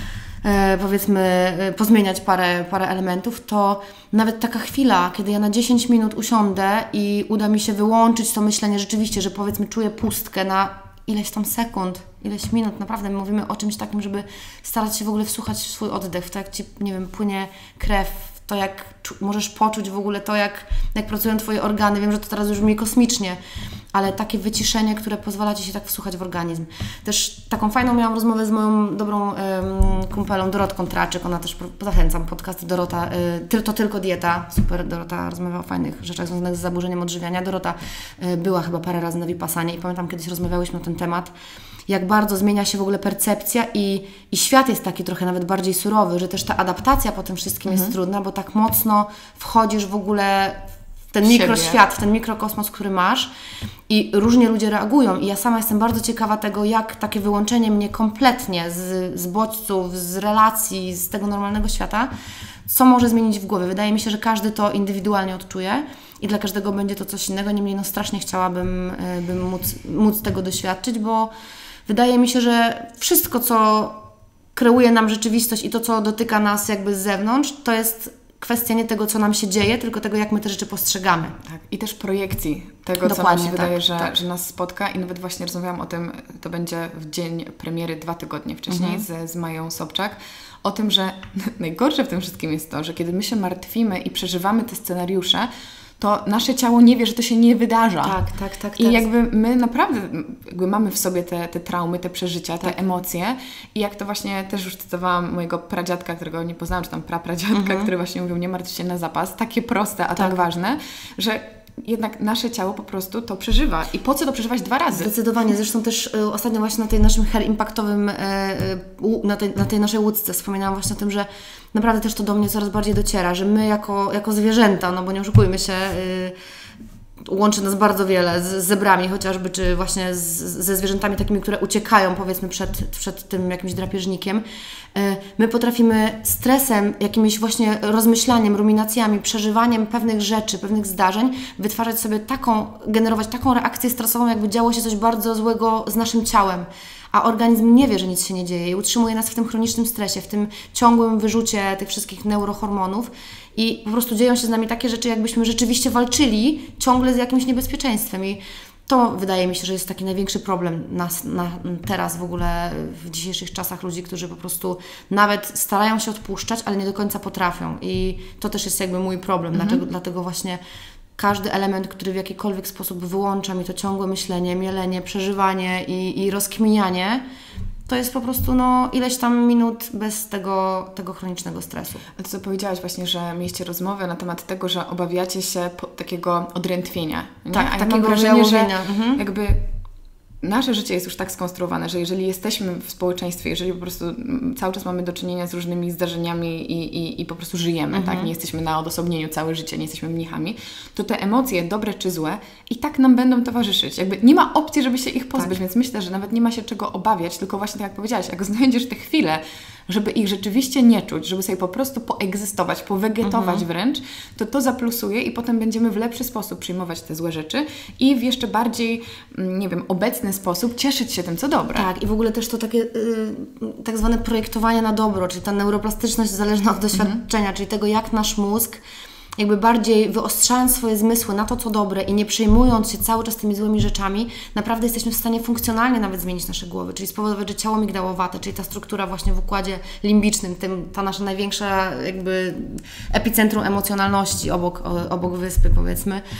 y, powiedzmy y, pozmieniać parę, parę elementów, to nawet taka chwila, kiedy ja na dziesięć minut usiądę i uda mi się wyłączyć to myślenie rzeczywiście, że powiedzmy czuję pustkę na ileś tam sekund, ileś minut, naprawdę mówimy o czymś takim, żeby starać się w ogóle wsłuchać w swój oddech, w to jak Ci, nie wiem, płynie krew, to jak możesz poczuć w ogóle to, jak, jak pracują Twoje organy. Wiem, że to teraz już brzmi kosmicznie, ale takie wyciszenie, które pozwala Ci się tak wsłuchać w organizm. Też taką fajną miałam rozmowę z moją dobrą um, kumpelą Dorotką Traczyk, ona też, zachęcam, podcast Dorota, y, to tylko dieta, super, Dorota rozmawia o fajnych rzeczach związanych z zaburzeniem odżywiania. Dorota y, była chyba parę razy na Vipassanie i pamiętam, kiedyś rozmawiałyśmy o ten temat, jak bardzo zmienia się w ogóle percepcja i, i świat jest taki trochę nawet bardziej surowy, że też ta adaptacja po tym wszystkim mhm. jest trudna, bo tak mocno wchodzisz w ogóle w ten mikroświat, w ten mikrokosmos, który masz i różnie ludzie reagują i ja sama jestem bardzo ciekawa tego, jak takie wyłączenie mnie kompletnie z, z bodźców, z relacji, z tego normalnego świata, co może zmienić w głowie. Wydaje mi się, że każdy to indywidualnie odczuje i dla każdego będzie to coś innego, niemniej no strasznie chciałabym bym móc, móc tego doświadczyć, bo wydaje mi się, że wszystko, co kreuje nam rzeczywistość i to, co dotyka nas jakby z zewnątrz, to jest kwestia nie tego, co nam się dzieje, tylko tego, jak my te rzeczy postrzegamy. Tak. I też projekcji tego, Dokładnie, co nam się tak, wydaje, że, tak. że nas spotka. I nawet właśnie rozmawiałam o tym, to będzie w dzień premiery dwa tygodnie wcześniej mhm. z, z Mają Sobczak, o tym, że najgorsze w tym wszystkim jest to, że kiedy my się martwimy i przeżywamy te scenariusze, to nasze ciało nie wie, że to się nie wydarza. Tak, tak, tak. I jakby my naprawdę jakby mamy w sobie te, te traumy, te przeżycia, te tak. emocje i jak to właśnie też już cytowałam mojego pradziadka, którego nie poznałam, czy tam prapradziadka, mhm. który właśnie mówił, nie martw się na zapas, takie proste, a tak, tak ważne, że jednak nasze ciało po prostu to przeżywa. I po co to przeżywać dwa razy? Zdecydowanie. Zresztą też y, ostatnio właśnie na tej naszym hair impactowym, y, y, na, tej, na tej naszej łódce wspominałam właśnie o tym, że naprawdę też to do mnie coraz bardziej dociera, że my jako, jako zwierzęta, no bo nie oszukujmy się, y, łączy nas bardzo wiele z, z zebrami chociażby, czy właśnie z, ze zwierzętami takimi, które uciekają powiedzmy przed, przed tym jakimś drapieżnikiem. My potrafimy stresem, jakimś właśnie rozmyślaniem, ruminacjami, przeżywaniem pewnych rzeczy, pewnych zdarzeń, wytwarzać sobie taką, generować taką reakcję stresową, jakby działo się coś bardzo złego z naszym ciałem. A organizm nie wie, że nic się nie dzieje i utrzymuje nas w tym chronicznym stresie, w tym ciągłym wyrzucie tych wszystkich neurohormonów i po prostu dzieją się z nami takie rzeczy, jakbyśmy rzeczywiście walczyli ciągle z jakimś niebezpieczeństwem i to wydaje mi się, że jest taki największy problem nas na, teraz w ogóle w dzisiejszych czasach ludzi, którzy po prostu nawet starają się odpuszczać, ale nie do końca potrafią i to też jest jakby mój problem, mhm. dlatego, dlatego właśnie każdy element, który w jakikolwiek sposób wyłącza mi to ciągłe myślenie, mielenie, przeżywanie i, i rozkminianie, to jest po prostu no, ileś tam minut bez tego, tego chronicznego stresu. A to co powiedziałaś właśnie, że mieliście rozmowę na temat tego, że obawiacie się po, takiego odrętwienia. Nie? Tak, A takiego ja mam wrażenie, że mhm. jakby nasze życie jest już tak skonstruowane, że jeżeli jesteśmy w społeczeństwie, jeżeli po prostu cały czas mamy do czynienia z różnymi zdarzeniami i, i, i po prostu żyjemy, mhm. tak? Nie jesteśmy na odosobnieniu całe życie, nie jesteśmy mnichami, to te emocje, dobre czy złe, i tak nam będą towarzyszyć. Jakby nie ma opcji, żeby się ich pozbyć, tak. więc myślę, że nawet nie ma się czego obawiać, tylko właśnie tak jak powiedziałaś, jak znajdziesz te chwile, żeby ich rzeczywiście nie czuć, żeby sobie po prostu poegzystować, powegetować mhm. wręcz, to to zaplusuje i potem będziemy w lepszy sposób przyjmować te złe rzeczy i w jeszcze bardziej, nie wiem, obecny sposób cieszyć się tym, co dobre. Tak, i w ogóle też to takie yy, tak zwane projektowanie na dobro, czyli ta neuroplastyczność zależna od doświadczenia, mhm. czyli tego, jak nasz mózg jakby bardziej wyostrzając swoje zmysły na to, co dobre i nie przejmując się cały czas tymi złymi rzeczami, naprawdę jesteśmy w stanie funkcjonalnie nawet zmienić nasze głowy, czyli spowodować, że ciało migdałowate, czyli ta struktura właśnie w układzie limbicznym, tym, ta nasza największa jakby epicentrum emocjonalności obok, obok wyspy powiedzmy,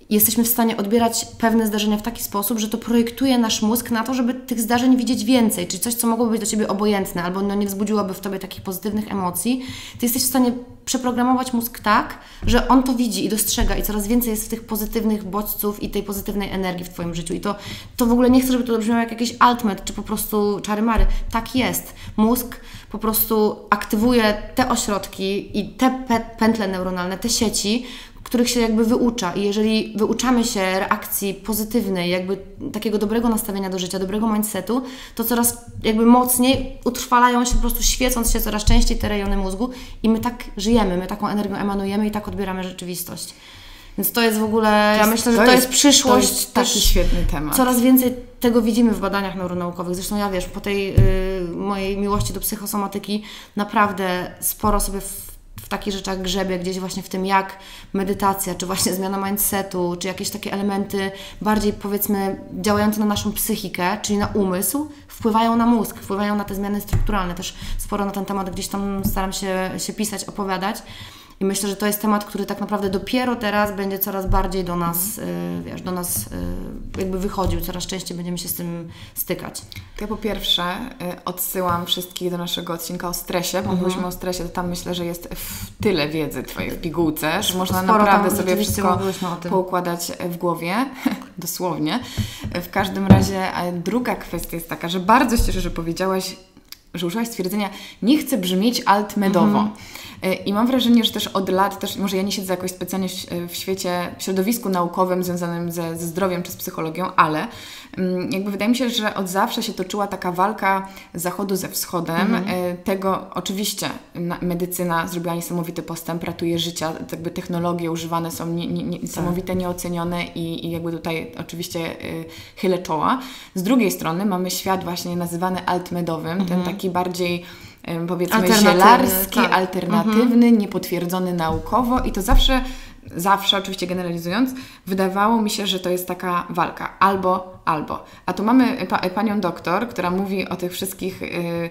jesteśmy w stanie odbierać pewne zdarzenia w taki sposób, że to projektuje nasz mózg na to, żeby tych zdarzeń widzieć więcej, czyli coś, co mogłoby być dla Ciebie obojętne albo no, nie wzbudziłoby w Tobie takich pozytywnych emocji. Ty jesteś w stanie przeprogramować mózg tak, że on to widzi i dostrzega i coraz więcej jest w tych pozytywnych bodźców i tej pozytywnej energii w Twoim życiu. I to, to w ogóle nie chcę, żeby to brzmiało jak jakiś altmet, czy po prostu czary-mary. Tak jest. Mózg po prostu aktywuje te ośrodki i te pętle neuronalne, te sieci, których się jakby wyucza i jeżeli wyuczamy się reakcji pozytywnej, jakby takiego dobrego nastawienia do życia, dobrego mindsetu, to coraz jakby mocniej utrwalają się, po prostu świecąc się coraz częściej te rejony mózgu i my tak żyjemy, my taką energią emanujemy i tak odbieramy rzeczywistość. Więc to jest w ogóle, to ja jest, myślę, że to to jest, jest przyszłość. To jest taki świetny temat. Coraz więcej tego widzimy w badaniach neuronaukowych. Zresztą ja wiesz, po tej y, mojej miłości do psychosomatyki naprawdę sporo sobie w w takich rzeczach grzebię, gdzieś właśnie w tym, jak medytacja, czy właśnie zmiana mindsetu, czy jakieś takie elementy bardziej powiedzmy działające na naszą psychikę, czyli na umysł, wpływają na mózg, wpływają na te zmiany strukturalne. Też sporo na ten temat gdzieś tam staram się, się pisać, opowiadać. I myślę, że to jest temat, który tak naprawdę dopiero teraz będzie coraz bardziej do nas, yy, wiesz, do nas yy, jakby wychodził, coraz częściej będziemy się z tym stykać. Ja po pierwsze y, odsyłam wszystkich do naszego odcinka o stresie, bo Mhm. mówiliśmy o stresie, to tam myślę, że jest w tyle wiedzy Twojej w pigułce, że można Sporo naprawdę tam sobie wszystko poukładać w głowie, dosłownie. W każdym razie a druga kwestia jest taka, że bardzo się cieszę, że powiedziałaś, że użyłaś stwierdzenia, nie chcę brzmieć altmedowo. Mhm. I mam wrażenie, że też od lat, też może ja nie siedzę jakoś specjalnie w, w świecie, w środowisku naukowym związanym ze, ze zdrowiem czy z psychologią, ale um, jakby wydaje mi się, że od zawsze się toczyła taka walka zachodu ze wschodem. Mhm. Tego oczywiście medycyna zrobiła niesamowity postęp, ratuje życia, jakby technologie używane są nie, nie, nie, niesamowite, nieocenione i, i jakby tutaj oczywiście y, chylę czoła. Z drugiej strony mamy świat właśnie nazywany altmedowym, mhm. ten taki bardziej powiedzmy zielarski, tak. alternatywny, mhm. niepotwierdzony naukowo i to zawsze, zawsze oczywiście generalizując, wydawało mi się, że to jest taka walka albo, albo. A tu mamy pa, panią doktor, która mówi o tych wszystkich y,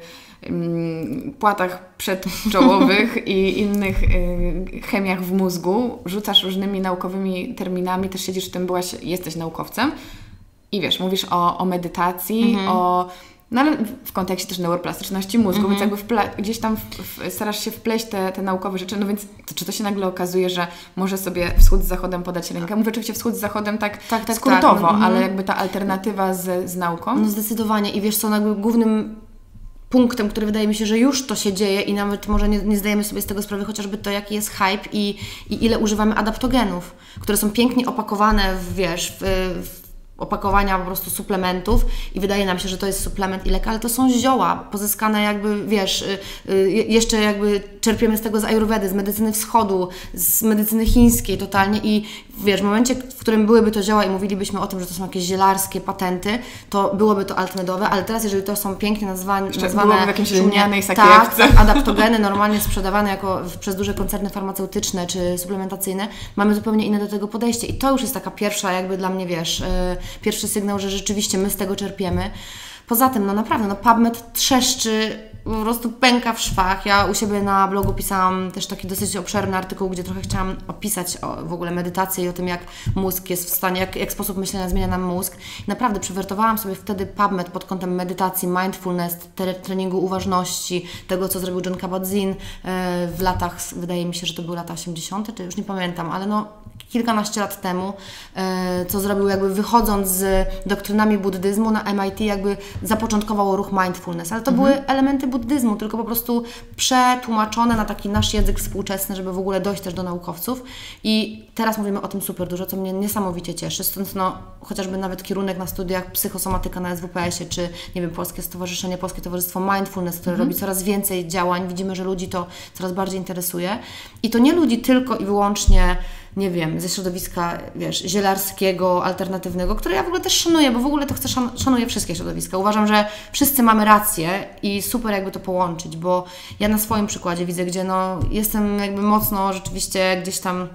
y, płatach przedczołowych i innych y, chemiach w mózgu, rzucasz różnymi naukowymi terminami, też siedzisz w tym, byłaś, jesteś naukowcem i wiesz, mówisz o, o medytacji, mhm. o no ale w kontekście też neuroplastyczności mózgu, mm-hmm. więc jakby wpla- gdzieś tam w, w, starasz się wpleść te, te naukowe rzeczy, no więc to, czy to się nagle okazuje, że może sobie wschód z zachodem podać rękę? Mówię oczywiście wschód z zachodem tak, tak, tak skrótowo, tak, no, ale jakby ta alternatywa z, z nauką? No zdecydowanie i wiesz co, jakby głównym punktem, który wydaje mi się, że już to się dzieje i nawet może nie, nie zdajemy sobie z tego sprawy, chociażby to, jaki jest hype i, i ile używamy adaptogenów, które są pięknie opakowane w, wiesz, w, w opakowania po prostu suplementów i wydaje nam się, że to jest suplement i lek, ale to są zioła pozyskane jakby, wiesz, jeszcze jakby czerpiemy z tego z ajurwedy, z medycyny wschodu, z medycyny chińskiej totalnie i wiesz, w momencie, w którym byłyby to zioła i mówilibyśmy o tym, że to są jakieś zielarskie patenty, to byłoby to altmedowe, ale teraz jeżeli to są pięknie nazwane, nazwane w jakimś lnianej tak, tak, adaptogeny normalnie sprzedawane jako przez duże koncerny farmaceutyczne czy suplementacyjne, mamy zupełnie inne do tego podejście i to już jest taka pierwsza jakby dla mnie, wiesz, pierwszy sygnał, że rzeczywiście my z tego czerpiemy. Poza tym, no naprawdę, no PubMed trzeszczy, po prostu pęka w szwach. Ja u siebie na blogu pisałam też taki dosyć obszerny artykuł, gdzie trochę chciałam opisać o, w ogóle medytację i o tym, jak mózg jest w stanie, jak, jak sposób myślenia zmienia nam mózg. I naprawdę przewertowałam sobie wtedy PubMed pod kątem medytacji, mindfulness, treningu uważności, tego, co zrobił Jon Kabat-Zinn w latach, wydaje mi się, że to były lata osiemdziesiąte, czy już nie pamiętam, ale no kilkanaście lat temu, co zrobił jakby wychodząc z doktrynami buddyzmu na M I T, jakby zapoczątkowało ruch mindfulness, ale to mhm. były elementy buddyzmu, tylko po prostu przetłumaczone na taki nasz język współczesny, żeby w ogóle dojść też do naukowców i teraz mówimy o tym super dużo, co mnie niesamowicie cieszy, stąd no chociażby nawet kierunek na studiach psychosomatyka na S W P S ie, czy nie wiem, Polskie Stowarzyszenie, Polskie Towarzystwo Mindfulness, które mhm. robi coraz więcej działań, widzimy, że ludzi to coraz bardziej interesuje i to nie ludzi tylko i wyłącznie nie wiem, ze środowiska, wiesz, zielarskiego, alternatywnego, które ja w ogóle też szanuję, bo w ogóle to chcę, szan- szanuję wszystkie środowiska. Uważam, że wszyscy mamy rację i super jakby to połączyć, bo ja na swoim przykładzie widzę, gdzie no jestem jakby mocno rzeczywiście gdzieś tam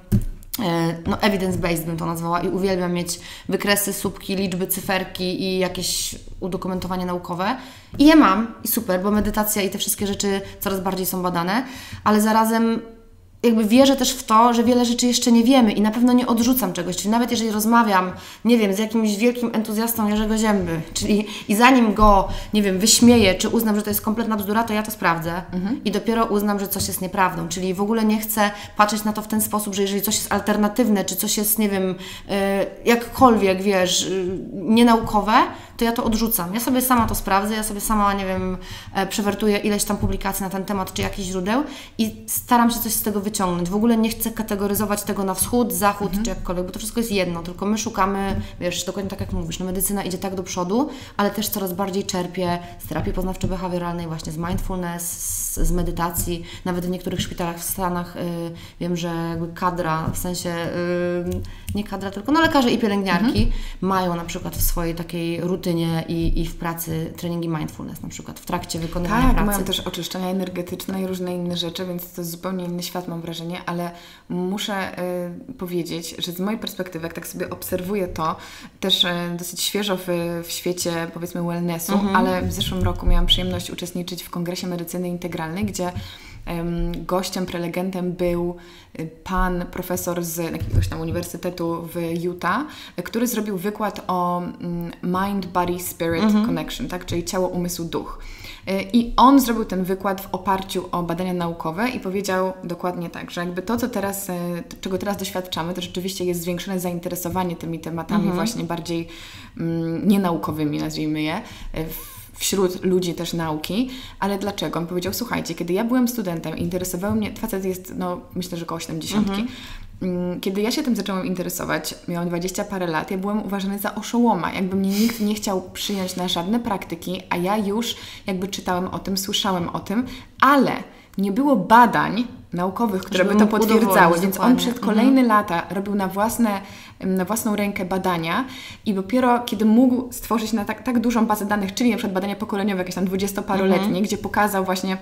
no evidence-based bym to nazwała i uwielbiam mieć wykresy, słupki, liczby, cyferki i jakieś udokumentowanie naukowe. I je mam i super, bo medytacja i te wszystkie rzeczy coraz bardziej są badane, ale zarazem jakby wierzę też w to, że wiele rzeczy jeszcze nie wiemy i na pewno nie odrzucam czegoś, czyli nawet jeżeli rozmawiam, nie wiem, z jakimś wielkim entuzjastą Jerzego Zięby, czyli i zanim go, nie wiem, wyśmieję, czy uznam, że to jest kompletna bzdura, to ja to sprawdzę mhm. i dopiero uznam, że coś jest nieprawdą, czyli w ogóle nie chcę patrzeć na to w ten sposób, że jeżeli coś jest alternatywne, czy coś jest, nie wiem, yy, jakkolwiek, wiesz, yy, nienaukowe, to ja to odrzucam. Ja sobie sama to sprawdzę, ja sobie sama, nie wiem, e, przewertuję ileś tam publikacji na ten temat, czy jakichś źródeł i staram się coś z tego wyciągnąć. W ogóle nie chcę kategoryzować tego na wschód, zachód, mhm. czy jakkolwiek, bo to wszystko jest jedno, tylko my szukamy, wiesz, dokładnie tak jak mówisz, no medycyna idzie tak do przodu, ale też coraz bardziej czerpie z terapii poznawczo-behawioralnej, właśnie z mindfulness, z, z medytacji. Nawet w niektórych szpitalach w Stanach y, wiem, że jakby kadra, w sensie y, nie kadra, tylko no lekarze i pielęgniarki mhm. mają na przykład w swojej takiej rutynie i, i w pracy treningi mindfulness na przykład, w trakcie wykonywania tak, pracy. Tak, mają też oczyszczenia energetyczne i różne inne rzeczy, więc to jest zupełnie inny świat, mam wrażenie, ale muszę y, powiedzieć, że z mojej perspektywy, jak tak sobie obserwuję to, też y, dosyć świeżo w, w świecie, powiedzmy, wellnessu, mhm. ale w zeszłym roku miałam przyjemność uczestniczyć w Kongresie Medycyny Integralnej, gdzie gościem, prelegentem był pan profesor z jakiegoś tam uniwersytetu w Utah, który zrobił wykład o mind, body, spirit mhm. connection, tak? Czyli ciało, umysł, duch. I on zrobił ten wykład w oparciu o badania naukowe i powiedział dokładnie tak, że jakby to, co teraz, to, czego teraz doświadczamy, to rzeczywiście jest zwiększone zainteresowanie tymi tematami mhm. właśnie bardziej mm, nienaukowymi, nazwijmy je, w, wśród ludzi też nauki, ale dlaczego? On powiedział, słuchajcie, kiedy ja byłem studentem i interesowały mnie, facet jest, no myślę, że około siedemdziesiątki, mhm. kiedy ja się tym zaczęłam interesować, miałam dwadzieścia parę lat, ja byłam uważana za oszołoma, jakby mnie nikt nie chciał przyjąć na żadne praktyki, a ja już jakby czytałem o tym, słyszałem o tym, ale nie było badań naukowych, które by to potwierdzały, więc on przez kolejne mhm. lata robił na, własne, na własną rękę badania i dopiero kiedy mógł stworzyć na tak, tak dużą bazę danych, czyli na przykład badania pokoleniowe, jakieś tam dwudziestoparoletnie, mhm. gdzie pokazał właśnie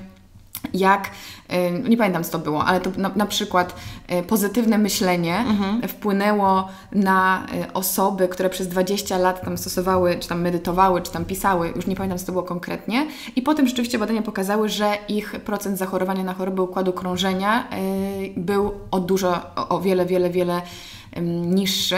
jak, nie pamiętam co to było, ale to na, na przykład pozytywne myślenie mhm. wpłynęło na osoby, które przez dwadzieścia lat tam stosowały, czy tam medytowały, czy tam pisały, już nie pamiętam co to było konkretnie i potem rzeczywiście badania pokazały, że ich procent zachorowania na choroby układu krążenia był o dużo, o, o wiele, wiele, wiele niższy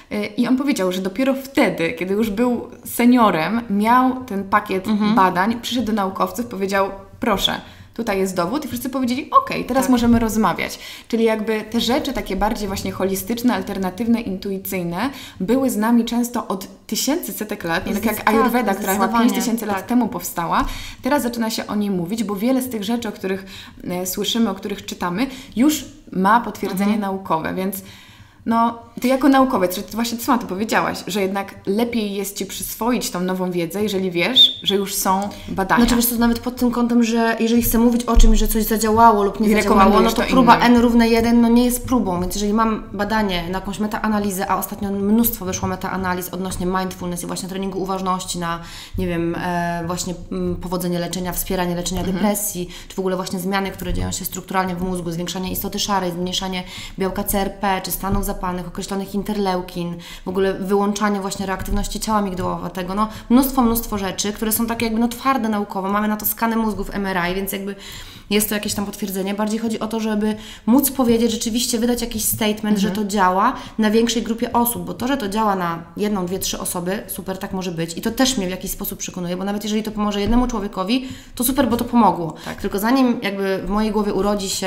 i on powiedział, że dopiero wtedy, kiedy już był seniorem, miał ten pakiet mhm. badań, przyszedł do naukowców, powiedział, proszę, tutaj jest dowód i wszyscy powiedzieli, okej, teraz tak. możemy rozmawiać. Czyli jakby te rzeczy takie bardziej właśnie holistyczne, alternatywne, intuicyjne były z nami często od tysięcy, setek lat, nie tak jak Ayurveda, tak, która chyba pięć tysięcy lat tak. temu powstała. Teraz zaczyna się o niej mówić, bo wiele z tych rzeczy, o których e, słyszymy, o których czytamy, już ma potwierdzenie mhm. naukowe, więc no, ty jako naukowiec, że ty właśnie sama to powiedziałaś, że jednak lepiej jest Ci przyswoić tą nową wiedzę, jeżeli wiesz, że już są badania. Znaczy wiesz to nawet pod tym kątem, że jeżeli chcę mówić o czymś, że coś zadziałało lub nie zadziałało, no to, to próba innym. N równe jeden no nie jest próbą, więc jeżeli mam badanie na jakąś metaanalizę, a ostatnio mnóstwo wyszło metaanaliz odnośnie mindfulness i właśnie treningu uważności na, nie wiem, e, właśnie m, powodzenie leczenia, wspieranie leczenia mhm. depresji, czy w ogóle właśnie zmiany, które dzieją się strukturalnie w mózgu, zwiększanie istoty szarej, zmniejszanie białka C R P, czy stanów zapalnych, określonych interleukin, w ogóle wyłączanie właśnie reaktywności ciała migdałowatego, no mnóstwo, mnóstwo rzeczy, które są takie jakby no twarde naukowo, mamy na to skany mózgów M R I, więc jakby jest to jakieś tam potwierdzenie. Bardziej chodzi o to, żeby móc powiedzieć, rzeczywiście wydać jakiś statement, mhm. że to działa na większej grupie osób, bo to, że to działa na jedną, dwie, trzy osoby, super, tak może być i to też mnie w jakiś sposób przekonuje, bo nawet jeżeli to pomoże jednemu człowiekowi, to super, bo to pomogło. Tak. Tylko zanim jakby w mojej głowie urodzi się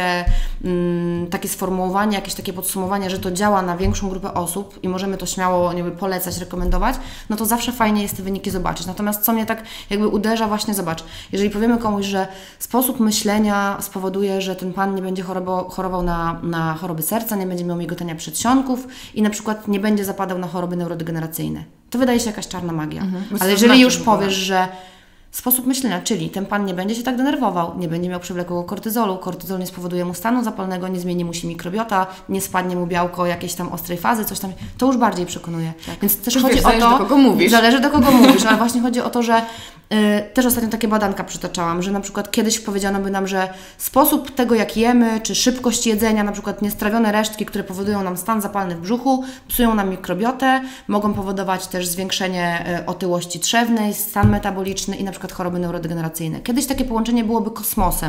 mm, takie sformułowanie, jakieś takie podsumowanie, że to działa na większą grupę osób i możemy to śmiało nie wiem, polecać, rekomendować, no to zawsze fajnie jest te wyniki zobaczyć. Natomiast co mnie tak jakby uderza, właśnie zobacz, jeżeli powiemy komuś, że sposób myślenia spowoduje, że ten pan nie będzie chorował, chorował na, na choroby serca, nie będzie miał migotania przedsionków i na przykład nie będzie zapadał na choroby neurodegeneracyjne. To wydaje się jakaś czarna magia. Mhm. Ale jeżeli znaczy, już powiesz, że sposób myślenia, czyli ten pan nie będzie się tak denerwował, nie będzie miał przewlekłego kortyzolu, kortyzol nie spowoduje mu stanu zapalnego, nie zmieni mu się mikrobiota, nie spadnie mu białko jakiejś tam ostrej fazy, coś tam, to już bardziej przekonuje. Tak. Więc też chodzi wiesz, o to, zależy do kogo mówisz. Zależy do kogo mówisz, ale właśnie chodzi o to, że yy, też ostatnio takie badanka przytaczałam, że na przykład kiedyś powiedziano by nam, że sposób tego jak jemy, czy szybkość jedzenia, na przykład niestrawione resztki, które powodują nam stan zapalny w brzuchu, psują nam mikrobiotę, mogą powodować też zwiększenie yy, otyłości trzewnej, stan metaboliczny i na przykład choroby neurodegeneracyjne. Kiedyś takie połączenie byłoby kosmosem.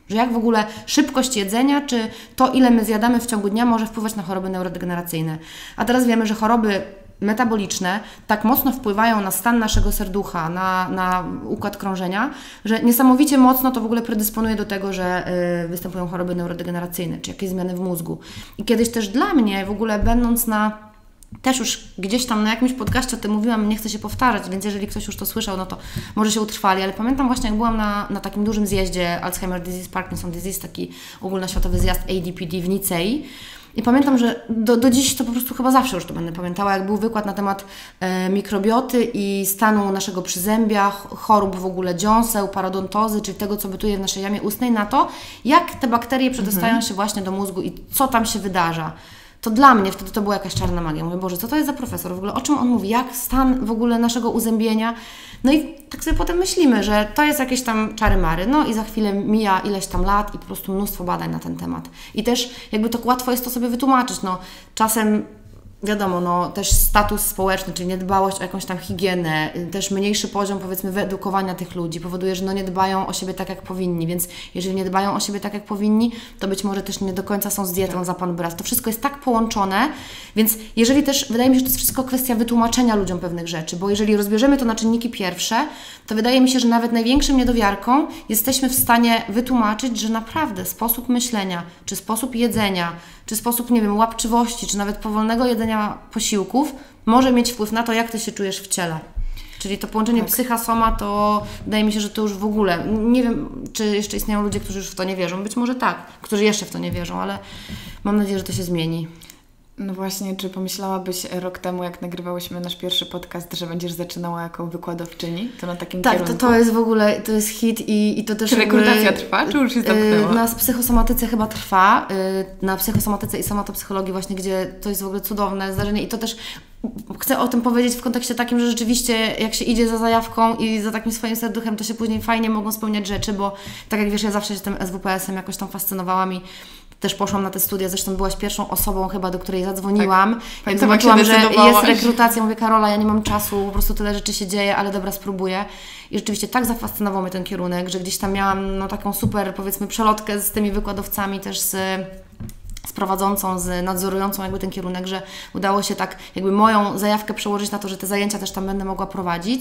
Że jak w ogóle szybkość jedzenia, czy to, ile my zjadamy w ciągu dnia, może wpływać na choroby neurodegeneracyjne. A teraz wiemy, że choroby metaboliczne tak mocno wpływają na stan naszego serducha, na, na układ krążenia, że niesamowicie mocno to w ogóle predysponuje do tego, że y, występują choroby neurodegeneracyjne, czy jakieś zmiany w mózgu. I kiedyś też dla mnie, w ogóle będąc na też już gdzieś tam na jakimś podcaście o tym mówiłam, nie chcę się powtarzać, więc jeżeli ktoś już to słyszał, no to może się utrwali, ale pamiętam właśnie, jak byłam na, na takim dużym zjeździe Alzheimer Disease, Parkinson Disease, taki ogólnoświatowy zjazd A D P D w Nicei. I pamiętam, że do, do dziś to po prostu chyba zawsze już to będę pamiętała, jak był wykład na temat e, mikrobioty i stanu naszego przyzębia, chorób w ogóle dziąseł, parodontozy, czyli tego, co bytuje w naszej jamie ustnej, na to, jak te bakterie przedostają mhm. się właśnie do mózgu i co tam się wydarza. To dla mnie wtedy to była jakaś czarna magia. Mówię, Boże, co to jest za profesor? W ogóle o czym on mówi? Jak stan w ogóle naszego uzębienia? No i tak sobie potem myślimy, że to jest jakieś tam czary-mary. No i za chwilę mija ileś tam lat i po prostu mnóstwo badań na ten temat. I też jakby to łatwo jest to sobie wytłumaczyć. No czasem wiadomo, no też status społeczny, czyli niedbałość o jakąś tam higienę, też mniejszy poziom, powiedzmy, wyedukowania tych ludzi powoduje, że no nie dbają o siebie tak, jak powinni, więc jeżeli nie dbają o siebie tak, jak powinni, to być może też nie do końca są z dietą tak. za Pan brat. To wszystko jest tak połączone, więc jeżeli też, wydaje mi się, że to jest wszystko kwestia wytłumaczenia ludziom pewnych rzeczy, bo jeżeli rozbierzemy to na czynniki pierwsze, to wydaje mi się, że nawet największym niedowiarką jesteśmy w stanie wytłumaczyć, że naprawdę sposób myślenia, czy sposób jedzenia, czy sposób, nie wiem, łapczywości, czy nawet powolnego jedzenia posiłków może mieć wpływ na to, jak Ty się czujesz w ciele. Czyli to połączenie tak. psycha-soma, to wydaje mi się, że to już w ogóle, nie wiem, czy jeszcze istnieją ludzie, którzy już w to nie wierzą. Być może tak, którzy jeszcze w to nie wierzą, ale mam nadzieję, że to się zmieni. No właśnie, czy pomyślałabyś rok temu, jak nagrywałyśmy nasz pierwszy podcast, że będziesz zaczynała jako wykładowczyni? To na takim tak, kierunku? Tak, to, to jest w ogóle, to jest hit i, i to też... Czy rekrutacja trwa, czy już się zamknęła? Na psychosomatyce chyba trwa, na psychosomatyce i somatopsychologii właśnie, gdzie to jest w ogóle cudowne zdarzenie i to też chcę o tym powiedzieć w kontekście takim, że rzeczywiście jak się idzie za zajawką i za takim swoim serduchem, to się później fajnie mogą spełniać rzeczy, bo tak jak wiesz, ja zawsze się tym S W P S em jakoś tam fascynowałam i też poszłam na te studia, zresztą byłaś pierwszą osobą chyba, do której zadzwoniłam. Tak. Jak zobaczyłam, że jest rekrutacja, mówię, Karola, ja nie mam czasu, po prostu tyle rzeczy się dzieje, ale dobra, spróbuję. I rzeczywiście tak zafascynował mnie ten kierunek, że gdzieś tam miałam no, taką super, powiedzmy, przelotkę z tymi wykładowcami, też z, z prowadzącą, z nadzorującą jakby ten kierunek, że udało się tak jakby moją zajawkę przełożyć na to, że te zajęcia też tam będę mogła prowadzić.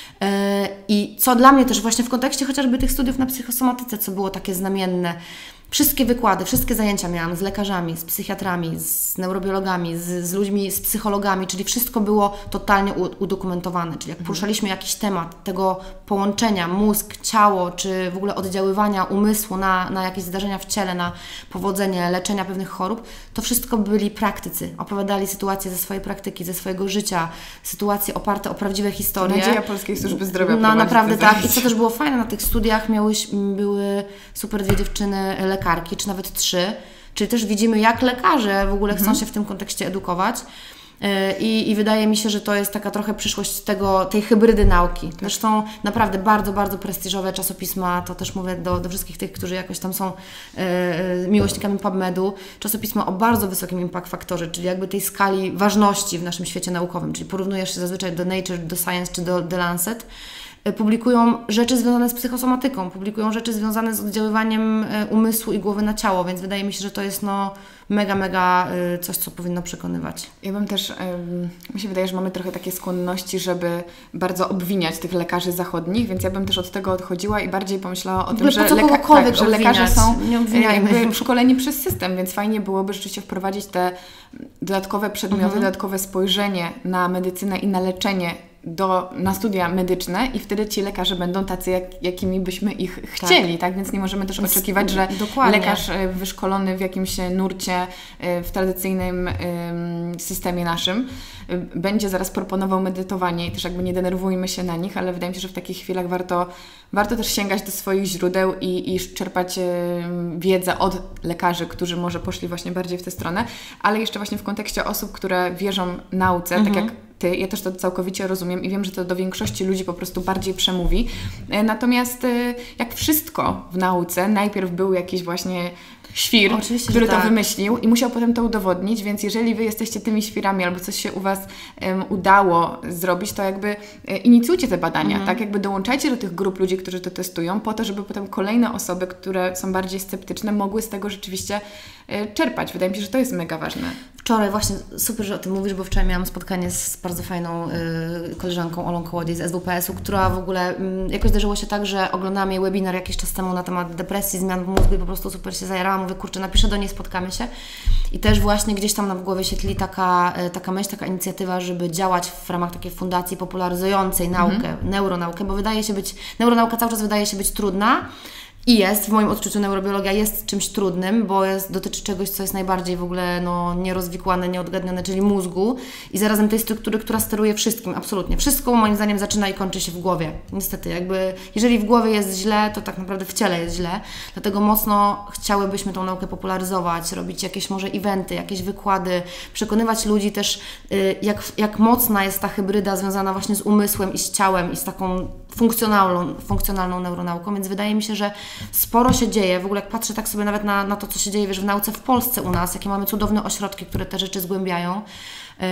I co dla mnie też właśnie w kontekście chociażby tych studiów na psychosomatyce, co było takie znamienne, wszystkie wykłady, wszystkie zajęcia miałam z lekarzami, z psychiatrami, z neurobiologami, z, z ludźmi, z psychologami, czyli wszystko było totalnie udokumentowane. Czyli jak poruszaliśmy jakiś temat tego połączenia mózg, ciało, czy w ogóle oddziaływania umysłu na, na jakieś zdarzenia w ciele, na powodzenie, leczenia pewnych chorób, to wszystko byli praktycy. Opowiadali sytuacje ze swojej praktyki, ze swojego życia, sytuacje oparte o prawdziwe historie. Nadzieja Polskiej Służby Zdrowia. No naprawdę tak. I co też było fajne na tych studiach, miałeś, były super dwie dziewczyny lekarki, czy nawet trzy, czyli też widzimy, jak lekarze w ogóle chcą mhm. się w tym kontekście edukować. I, I wydaje mi się, że to jest taka trochę przyszłość tego, tej hybrydy nauki. Tak. Zresztą naprawdę bardzo, bardzo prestiżowe czasopisma, to też mówię do, do wszystkich tych, którzy jakoś tam są e, miłośnikami PubMedu, czasopisma o bardzo wysokim impact faktorze, czyli jakby tej skali ważności w naszym świecie naukowym, czyli porównujesz się zazwyczaj do Nature, do Science czy do The Lancet, publikują rzeczy związane z psychosomatyką, publikują rzeczy związane z oddziaływaniem umysłu i głowy na ciało, więc wydaje mi się, że to jest no mega, mega coś, co powinno przekonywać. Ja bym też, mi się wydaje, że mamy trochę takie skłonności, żeby bardzo obwiniać tych lekarzy zachodnich, więc ja bym też od tego odchodziła i bardziej pomyślała o tym, że, leka- tak, że lekarze są jakby szkoleni przez system, więc fajnie byłoby rzeczywiście wprowadzić te dodatkowe przedmioty, mhm. dodatkowe spojrzenie na medycynę i na leczenie do, na studia medyczne i wtedy ci lekarze będą tacy, jak, jakimi byśmy ich chcieli, tak? tak? Więc nie możemy też oczekiwać, że Dokładnie. lekarz wyszkolony w jakimś nurcie, w tradycyjnym systemie naszym będzie zaraz proponował medytowanie i też jakby nie denerwujmy się na nich, ale wydaje mi się, że w takich chwilach warto, warto też sięgać do swoich źródeł i, i czerpać wiedzę od lekarzy, którzy może poszli właśnie bardziej w tę stronę, ale jeszcze właśnie w kontekście osób, które wierzą nauce, mhm. tak jak Ty, ja też to całkowicie rozumiem i wiem, że to do większości ludzi po prostu bardziej przemówi. Natomiast jak wszystko w nauce, najpierw był jakiś właśnie świr, Oczywiście, który że to tak. wymyślił i musiał potem to udowodnić, więc jeżeli Wy jesteście tymi świrami albo coś się u Was um, udało zrobić, to jakby e, inicjujcie te badania, Mhm. tak? Jakby dołączajcie do tych grup ludzi, którzy to testują, po to, żeby potem kolejne osoby, które są bardziej sceptyczne, mogły z tego rzeczywiście e, czerpać. Wydaje mi się, że to jest mega ważne. Wczoraj właśnie, super, że o tym mówisz, bo wczoraj miałam spotkanie z bardzo fajną y, koleżanką Olą Kołodziej z S W P S u, która w ogóle y, jakoś zdarzyło się tak, że oglądałam jej webinar jakiś czas temu na temat depresji, zmian w mózgu i po prostu super się zajarałam. Mówię, kurczę, napiszę do niej, spotkamy się. I też właśnie gdzieś tam na w głowie się tli taka, y, taka myśl, taka inicjatywa, żeby działać w ramach takiej fundacji popularyzującej naukę, mhm. neuronaukę, bo wydaje się być, neuronauka cały czas wydaje się być trudna. I jest, w moim odczuciu neurobiologia jest czymś trudnym, bo jest, dotyczy czegoś, co jest najbardziej w ogóle no, nierozwikłane, nieodgadnione, czyli mózgu i zarazem tej struktury, która steruje wszystkim, absolutnie. Wszystko moim zdaniem zaczyna i kończy się w głowie. Niestety, jakby jeżeli w głowie jest źle, to tak naprawdę w ciele jest źle. Dlatego mocno chciałybyśmy tą naukę popularyzować, robić jakieś może eventy, jakieś wykłady, przekonywać ludzi też, y, jak, jak mocna jest ta hybryda związana właśnie z umysłem i z ciałem i z taką funkcjonalną, funkcjonalną neuronauką, więc wydaje mi się, że sporo się dzieje. W ogóle jak patrzę tak sobie nawet na, na to, co się dzieje wiesz, w nauce w Polsce u nas, jakie mamy cudowne ośrodki, które te rzeczy zgłębiają. Yy,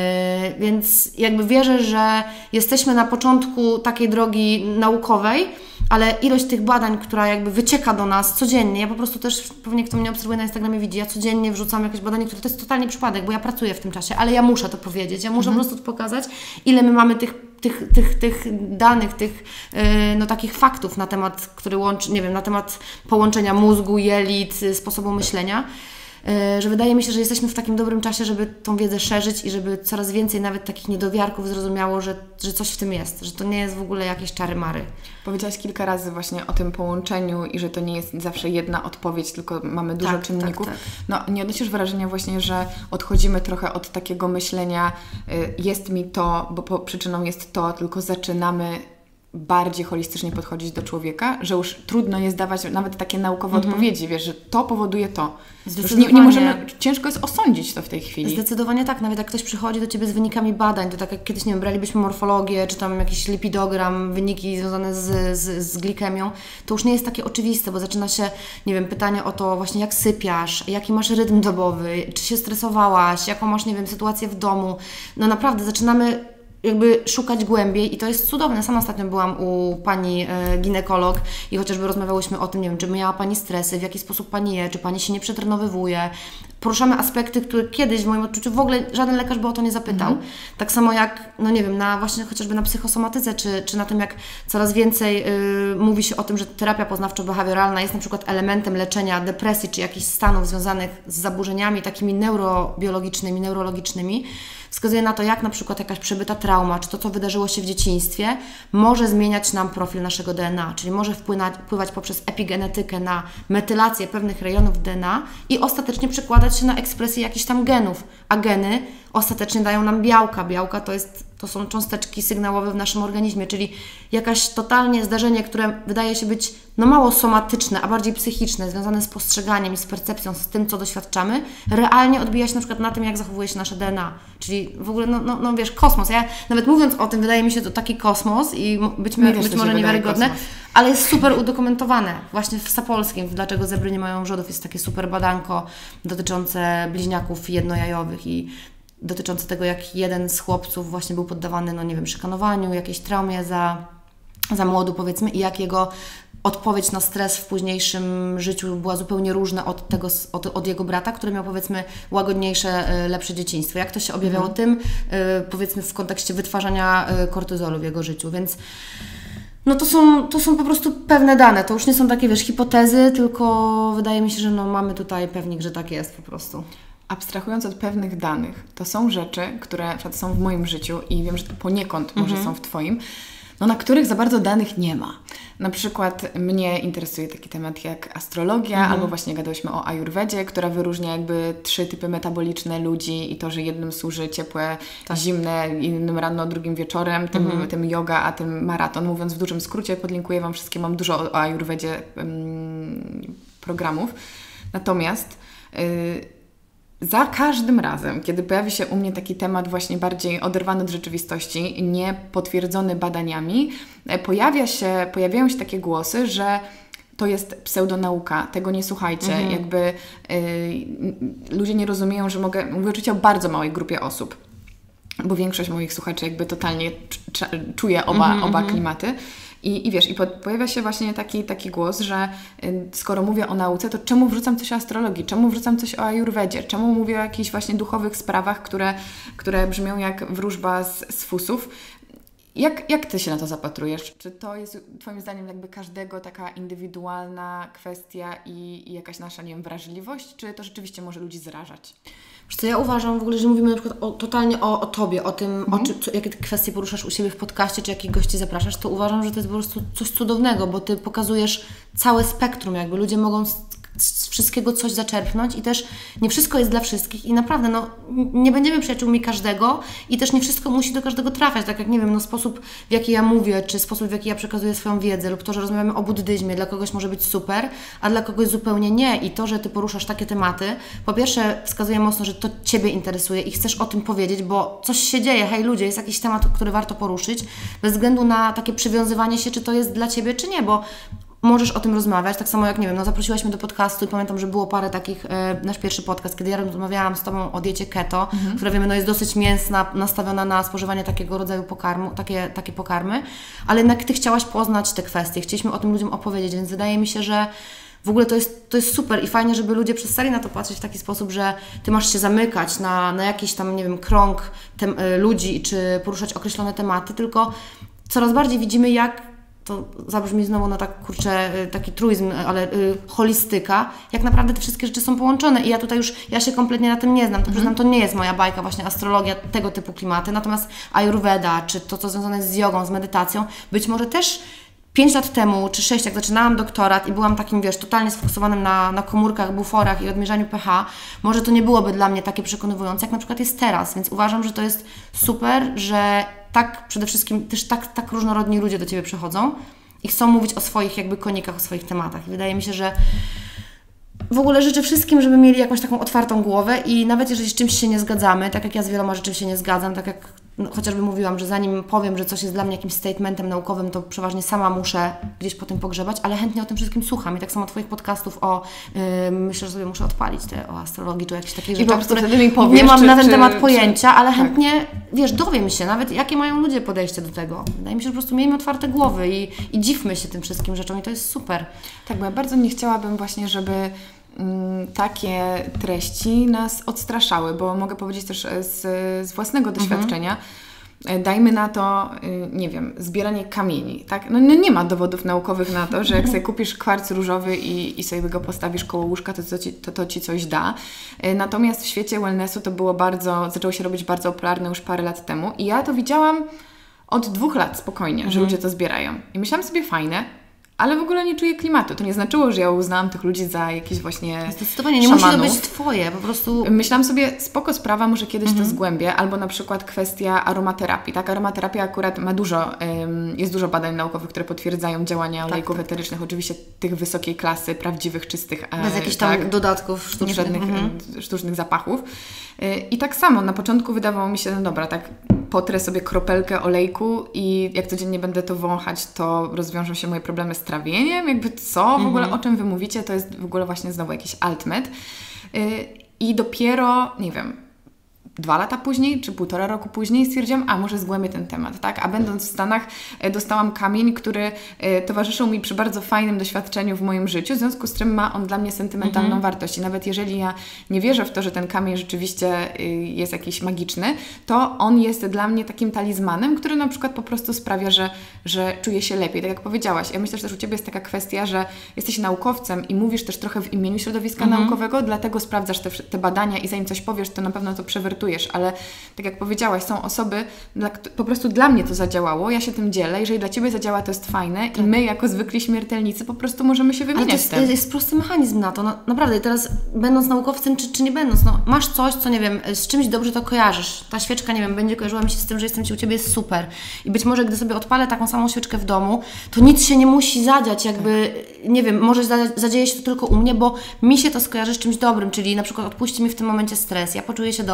więc jakby wierzę, że jesteśmy na początku takiej drogi naukowej, ale ilość tych badań, która jakby wycieka do nas codziennie, ja po prostu też, pewnie kto mnie obserwuje na Instagramie widzi, ja codziennie wrzucam jakieś badanie, które to jest totalnie przypadek, bo ja pracuję w tym czasie, ale ja muszę to powiedzieć, ja muszę mhm. po prostu to pokazać, ile my mamy tych Tych, tych, tych danych, tych yy, no, takich faktów na temat, który łączy, nie wiem, na temat połączenia mózgu, jelit, sposobu myślenia, yy, że wydaje mi się, że jesteśmy w takim dobrym czasie, żeby tą wiedzę szerzyć i żeby coraz więcej nawet takich niedowiarków zrozumiało, że, że coś w tym jest, że to nie jest w ogóle jakieś czary-mary. Powiedziałaś kilka razy właśnie o tym połączeniu i że to nie jest zawsze jedna odpowiedź, tylko mamy dużo tak, czynników. Tak, tak. No, nie odnosisz wrażenia właśnie, że odchodzimy trochę od takiego myślenia y, jest mi to, bo po, przyczyną jest to, tylko zaczynamy bardziej holistycznie podchodzić do człowieka, że już trudno jest dawać nawet takie naukowe mhm. odpowiedzi, wiesz, że to powoduje to. Już nie, nie możemy, ciężko jest osądzić to w tej chwili. Zdecydowanie tak, nawet jak ktoś przychodzi do Ciebie z wynikami badań, to tak jak kiedyś, nie wiem, bralibyśmy morfologię, czy tam jakiś lipidogram, wyniki związane z, z, z glikemią, to już nie jest takie oczywiste, bo zaczyna się, nie wiem, pytanie o to właśnie jak sypiasz, jaki masz rytm dobowy, czy się stresowałaś, jaką masz, nie wiem, sytuację w domu. No naprawdę zaczynamy jakby szukać głębiej i to jest cudowne. Sama ostatnio byłam u Pani e, ginekolog i chociażby rozmawiałyśmy o tym, nie wiem, czy miała Pani stresy, w jaki sposób Pani je, czy Pani się nie przetrenowywuje. Poruszamy aspekty, które kiedyś w moim odczuciu w ogóle żaden lekarz by o to nie zapytał. Mhm. Tak samo jak, no nie wiem, na właśnie chociażby na psychosomatyce, czy, czy na tym, jak coraz więcej y, mówi się o tym, że terapia poznawczo-behawioralna jest na przykład elementem leczenia depresji, czy jakichś stanów związanych z zaburzeniami takimi neurobiologicznymi, neurologicznymi, wskazuje na to, jak na przykład jakaś przebyta trauma, czy to, co wydarzyło się w dzieciństwie, może zmieniać nam profil naszego D N A, czyli może wpłynać, wpływać poprzez epigenetykę na metylację pewnych rejonów D N A i ostatecznie przekładać się na ekspresję jakichś tam genów, a geny ostatecznie dają nam białka. Białka to jest, to są cząsteczki sygnałowe w naszym organizmie, czyli jakaś totalnie zdarzenie, które wydaje się być no mało somatyczne, a bardziej psychiczne, związane z postrzeganiem i z percepcją, z tym, co doświadczamy, realnie odbija się na przykład na tym, jak zachowuje się nasze D N A. Czyli w ogóle, no, no, no wiesz, kosmos. Ja nawet mówiąc o tym, wydaje mi się to taki kosmos i być, my, być może niewiarygodne, ale jest super udokumentowane. Właśnie w Sapolskim, w Dlaczego zebry nie mają wrzodów, jest takie super badanko dotyczące bliźniaków jednojajowych i dotyczące tego, jak jeden z chłopców właśnie był poddawany, no nie wiem, szykanowaniu, jakiejś traumie za, za młodu, powiedzmy, i jak jego odpowiedź na stres w późniejszym życiu była zupełnie różna od tego, od, od jego brata, który miał, powiedzmy, łagodniejsze, lepsze dzieciństwo. Jak to się objawiało mm. tym, powiedzmy, w kontekście wytwarzania kortyzolu w jego życiu, więc no to są, to są po prostu pewne dane, to już nie są takie, wiesz, hipotezy, tylko wydaje mi się, że no mamy tutaj pewnik, że tak jest po prostu. Abstrahując od pewnych danych, to są rzeczy, które na przykład są w moim życiu i wiem, że poniekąd może mm-hmm. są w Twoim, no na których za bardzo danych nie ma. Na przykład mnie interesuje taki temat jak astrologia, mhm. albo właśnie gadałyśmy o ajurwedzie, która wyróżnia jakby trzy typy metaboliczne ludzi i to, że jednym służy ciepłe, tak. zimne, innym rano, drugim wieczorem, tym, mhm. tym yoga, a tym maraton. Mówiąc w dużym skrócie, podlinkuję Wam wszystkie, mam dużo o, o ajurwedzie um, programów. Natomiast yy, za każdym razem, kiedy pojawi się u mnie taki temat właśnie bardziej oderwany od rzeczywistości, nie potwierdzony badaniami, pojawia się, pojawiają się takie głosy, że to jest pseudonauka, tego nie słuchajcie. Mhm. Jakby y, ludzie nie rozumieją, że mogę, mówię oczywiście o bardzo małej grupie osób, bo większość moich słuchaczy jakby totalnie czuje oba, mm-hmm, oba klimaty. I, I wiesz, i po, pojawia się właśnie taki, taki głos, że y, skoro mówię o nauce, to czemu wrzucam coś o astrologii, czemu wrzucam coś o ajurwedzie, czemu mówię o jakichś właśnie duchowych sprawach, które, które brzmią jak wróżba z, z fusów. Jak, jak Ty się na to zapatrujesz? Czy to jest Twoim zdaniem jakby każdego taka indywidualna kwestia i, i jakaś nasza, nie wiem, wrażliwość? Czy to rzeczywiście może ludzi zrażać? Wiesz co, ja uważam w ogóle, że mówimy na przykład o, totalnie o, o Tobie, o tym, mm. o czy, co, jakie Ty kwestie poruszasz u siebie w podcaście, czy jakich gości zapraszasz, to uważam, że to jest po prostu coś cudownego, bo Ty pokazujesz całe spektrum, jakby ludzie mogą z, z wszystkiego coś zaczerpnąć i też nie wszystko jest dla wszystkich i naprawdę, no, nie będziemy przyjaciółmi każdego i też nie wszystko musi do każdego trafiać, tak jak, nie wiem, no, sposób, w jaki ja mówię, czy sposób, w jaki ja przekazuję swoją wiedzę lub to, że rozmawiamy o buddyzmie, dla kogoś może być super, a dla kogoś zupełnie nie i to, że Ty poruszasz takie tematy, po pierwsze wskazuje mocno, że to Ciebie interesuje i chcesz o tym powiedzieć, bo coś się dzieje, hej ludzie, jest jakiś temat, który warto poruszyć, bez względu na takie przywiązywanie się, czy to jest dla Ciebie, czy nie, bo możesz o tym rozmawiać, tak samo jak, nie wiem, no zaprosiłaś mnie do podcastu i pamiętam, że było parę takich, e, nasz pierwszy podcast, kiedy ja rozmawiałam z Tobą o diecie keto, mhm. która wiemy, no jest dosyć mięsna, nastawiona na spożywanie takiego rodzaju pokarmu, takie, takie pokarmy, ale jednak Ty chciałaś poznać te kwestie, chcieliśmy o tym ludziom opowiedzieć, więc wydaje mi się, że w ogóle to jest, to jest super i fajnie, żeby ludzie przestali na to patrzeć w taki sposób, że Ty masz się zamykać na, na jakiś tam, nie wiem, krąg tem, ludzi, czy poruszać określone tematy, tylko coraz bardziej widzimy, jak to zabrzmi znowu na tak, kurczę, taki truizm, ale y, holistyka, jak naprawdę te wszystkie rzeczy są połączone i ja tutaj już, ja się kompletnie na tym nie znam, to przyznam, to nie jest moja bajka, właśnie astrologia, tego typu klimaty, natomiast ajurweda, czy to, co związane jest z jogą, z medytacją, być może też Pięć lat temu, czy sześć, jak zaczynałam doktorat i byłam takim, wiesz, totalnie sfokusowanym na, na komórkach, buforach i odmierzaniu pH, może to nie byłoby dla mnie takie przekonywujące, jak na przykład jest teraz, więc uważam, że to jest super, że tak przede wszystkim też tak, tak różnorodni ludzie do Ciebie przychodzą i chcą mówić o swoich jakby konikach, o swoich tematach. I wydaje mi się, że w ogóle życzę wszystkim, żeby mieli jakąś taką otwartą głowę i nawet jeżeli z czymś się nie zgadzamy, tak jak ja z wieloma rzeczy się nie zgadzam, tak jak no, chociażby mówiłam, że zanim powiem, że coś jest dla mnie jakimś statementem naukowym, to przeważnie sama muszę gdzieś po tym pogrzebać, ale chętnie o tym wszystkim słucham i tak samo Twoich podcastów o, yy, myślę, że sobie muszę odpalić te o astrologii, czy jakieś takie rzeczy, które mi powiesz, nie mam czy, na ten czy, temat czy, pojęcia, ale tak. chętnie, wiesz, dowiem się nawet, jakie mają ludzie podejście do tego. Wydaje mi się, że po prostu miejmy otwarte głowy i, i dziwmy się tym wszystkim rzeczom i to jest super. Tak, bo ja bardzo nie chciałabym właśnie, żeby takie treści nas odstraszały, bo mogę powiedzieć też z, z własnego doświadczenia, mhm. dajmy na to, nie wiem, zbieranie kamieni, tak? No, no nie ma dowodów naukowych na to, że jak sobie kupisz kwarc różowy i, i sobie go postawisz koło łóżka, to, to, ci, to to Ci coś da. Natomiast w świecie wellnessu to było bardzo, zaczęło się robić bardzo popularne już parę lat temu i ja to widziałam od dwóch lat spokojnie, mhm. że ludzie to zbierają. I myślałam sobie, fajne, ale w ogóle nie czuję klimatu. To nie znaczyło, że ja uznałam tych ludzi za jakieś właśnie Zdecydowanie, nie szamanów. Musi to być Twoje, po prostu... Myślałam sobie, spoko sprawa, może kiedyś mhm. to zgłębię, albo na przykład kwestia aromaterapii, tak? Aromaterapia akurat ma dużo, ym, jest dużo badań naukowych, które potwierdzają działania olejków tak, tak. eterycznych, oczywiście tych wysokiej klasy, prawdziwych, czystych. E, Bez jakichś tam tak, dodatków sztucznych. Nie żadnych mhm. sztucznych zapachów. Yy, I tak samo, na początku wydawało mi się, no dobra, tak potrę sobie kropelkę olejku i jak codziennie będę to wąchać, to rozwiążą się moje problemy z trawieniem, jakby co w ogóle, mm-hmm. o czym Wy mówicie, to jest w ogóle właśnie znowu jakiś altmet. Yy, I dopiero, nie wiem, dwa lata później, czy półtora roku później stwierdziłam, a może zgłębię ten temat, tak? A będąc w Stanach e, dostałam kamień, który e, towarzyszył mi przy bardzo fajnym doświadczeniu w moim życiu, w związku z czym ma on dla mnie sentymentalną mm-hmm. wartość. I nawet jeżeli ja nie wierzę w to, że ten kamień rzeczywiście y, jest jakiś magiczny, to on jest dla mnie takim talizmanem, który na przykład po prostu sprawia, że, że czuję się lepiej. Tak jak powiedziałaś, ja myślę, że też u Ciebie jest taka kwestia, że jesteś naukowcem i mówisz też trochę w imieniu środowiska mm-hmm. naukowego, dlatego sprawdzasz te, te badania i zanim coś powiesz, to na pewno to przewertujesz. Ale tak jak powiedziałaś, są osoby, dla, po prostu dla mnie to zadziałało, ja się tym dzielę, jeżeli dla Ciebie zadziała, to jest fajne tak. i my jako zwykli śmiertelnicy po prostu możemy się wymieniać. Ale to jest, jest prosty mechanizm na to, no, naprawdę, teraz będąc naukowcem czy, czy nie będąc, no, masz coś, co nie wiem, z czymś dobrze to kojarzysz, ta świeczka, nie wiem, będzie kojarzyła mi się z tym, że jestem Ci u Ciebie, jest super i być może gdy sobie odpalę taką samą świeczkę w domu, to nic się nie musi zadziać, jakby, tak. nie wiem, może zadzieje się to tylko u mnie, bo mi się to skojarzy z czymś dobrym, czyli na przykład odpuści mi w tym momencie stres, ja poczuję się dobrze, mój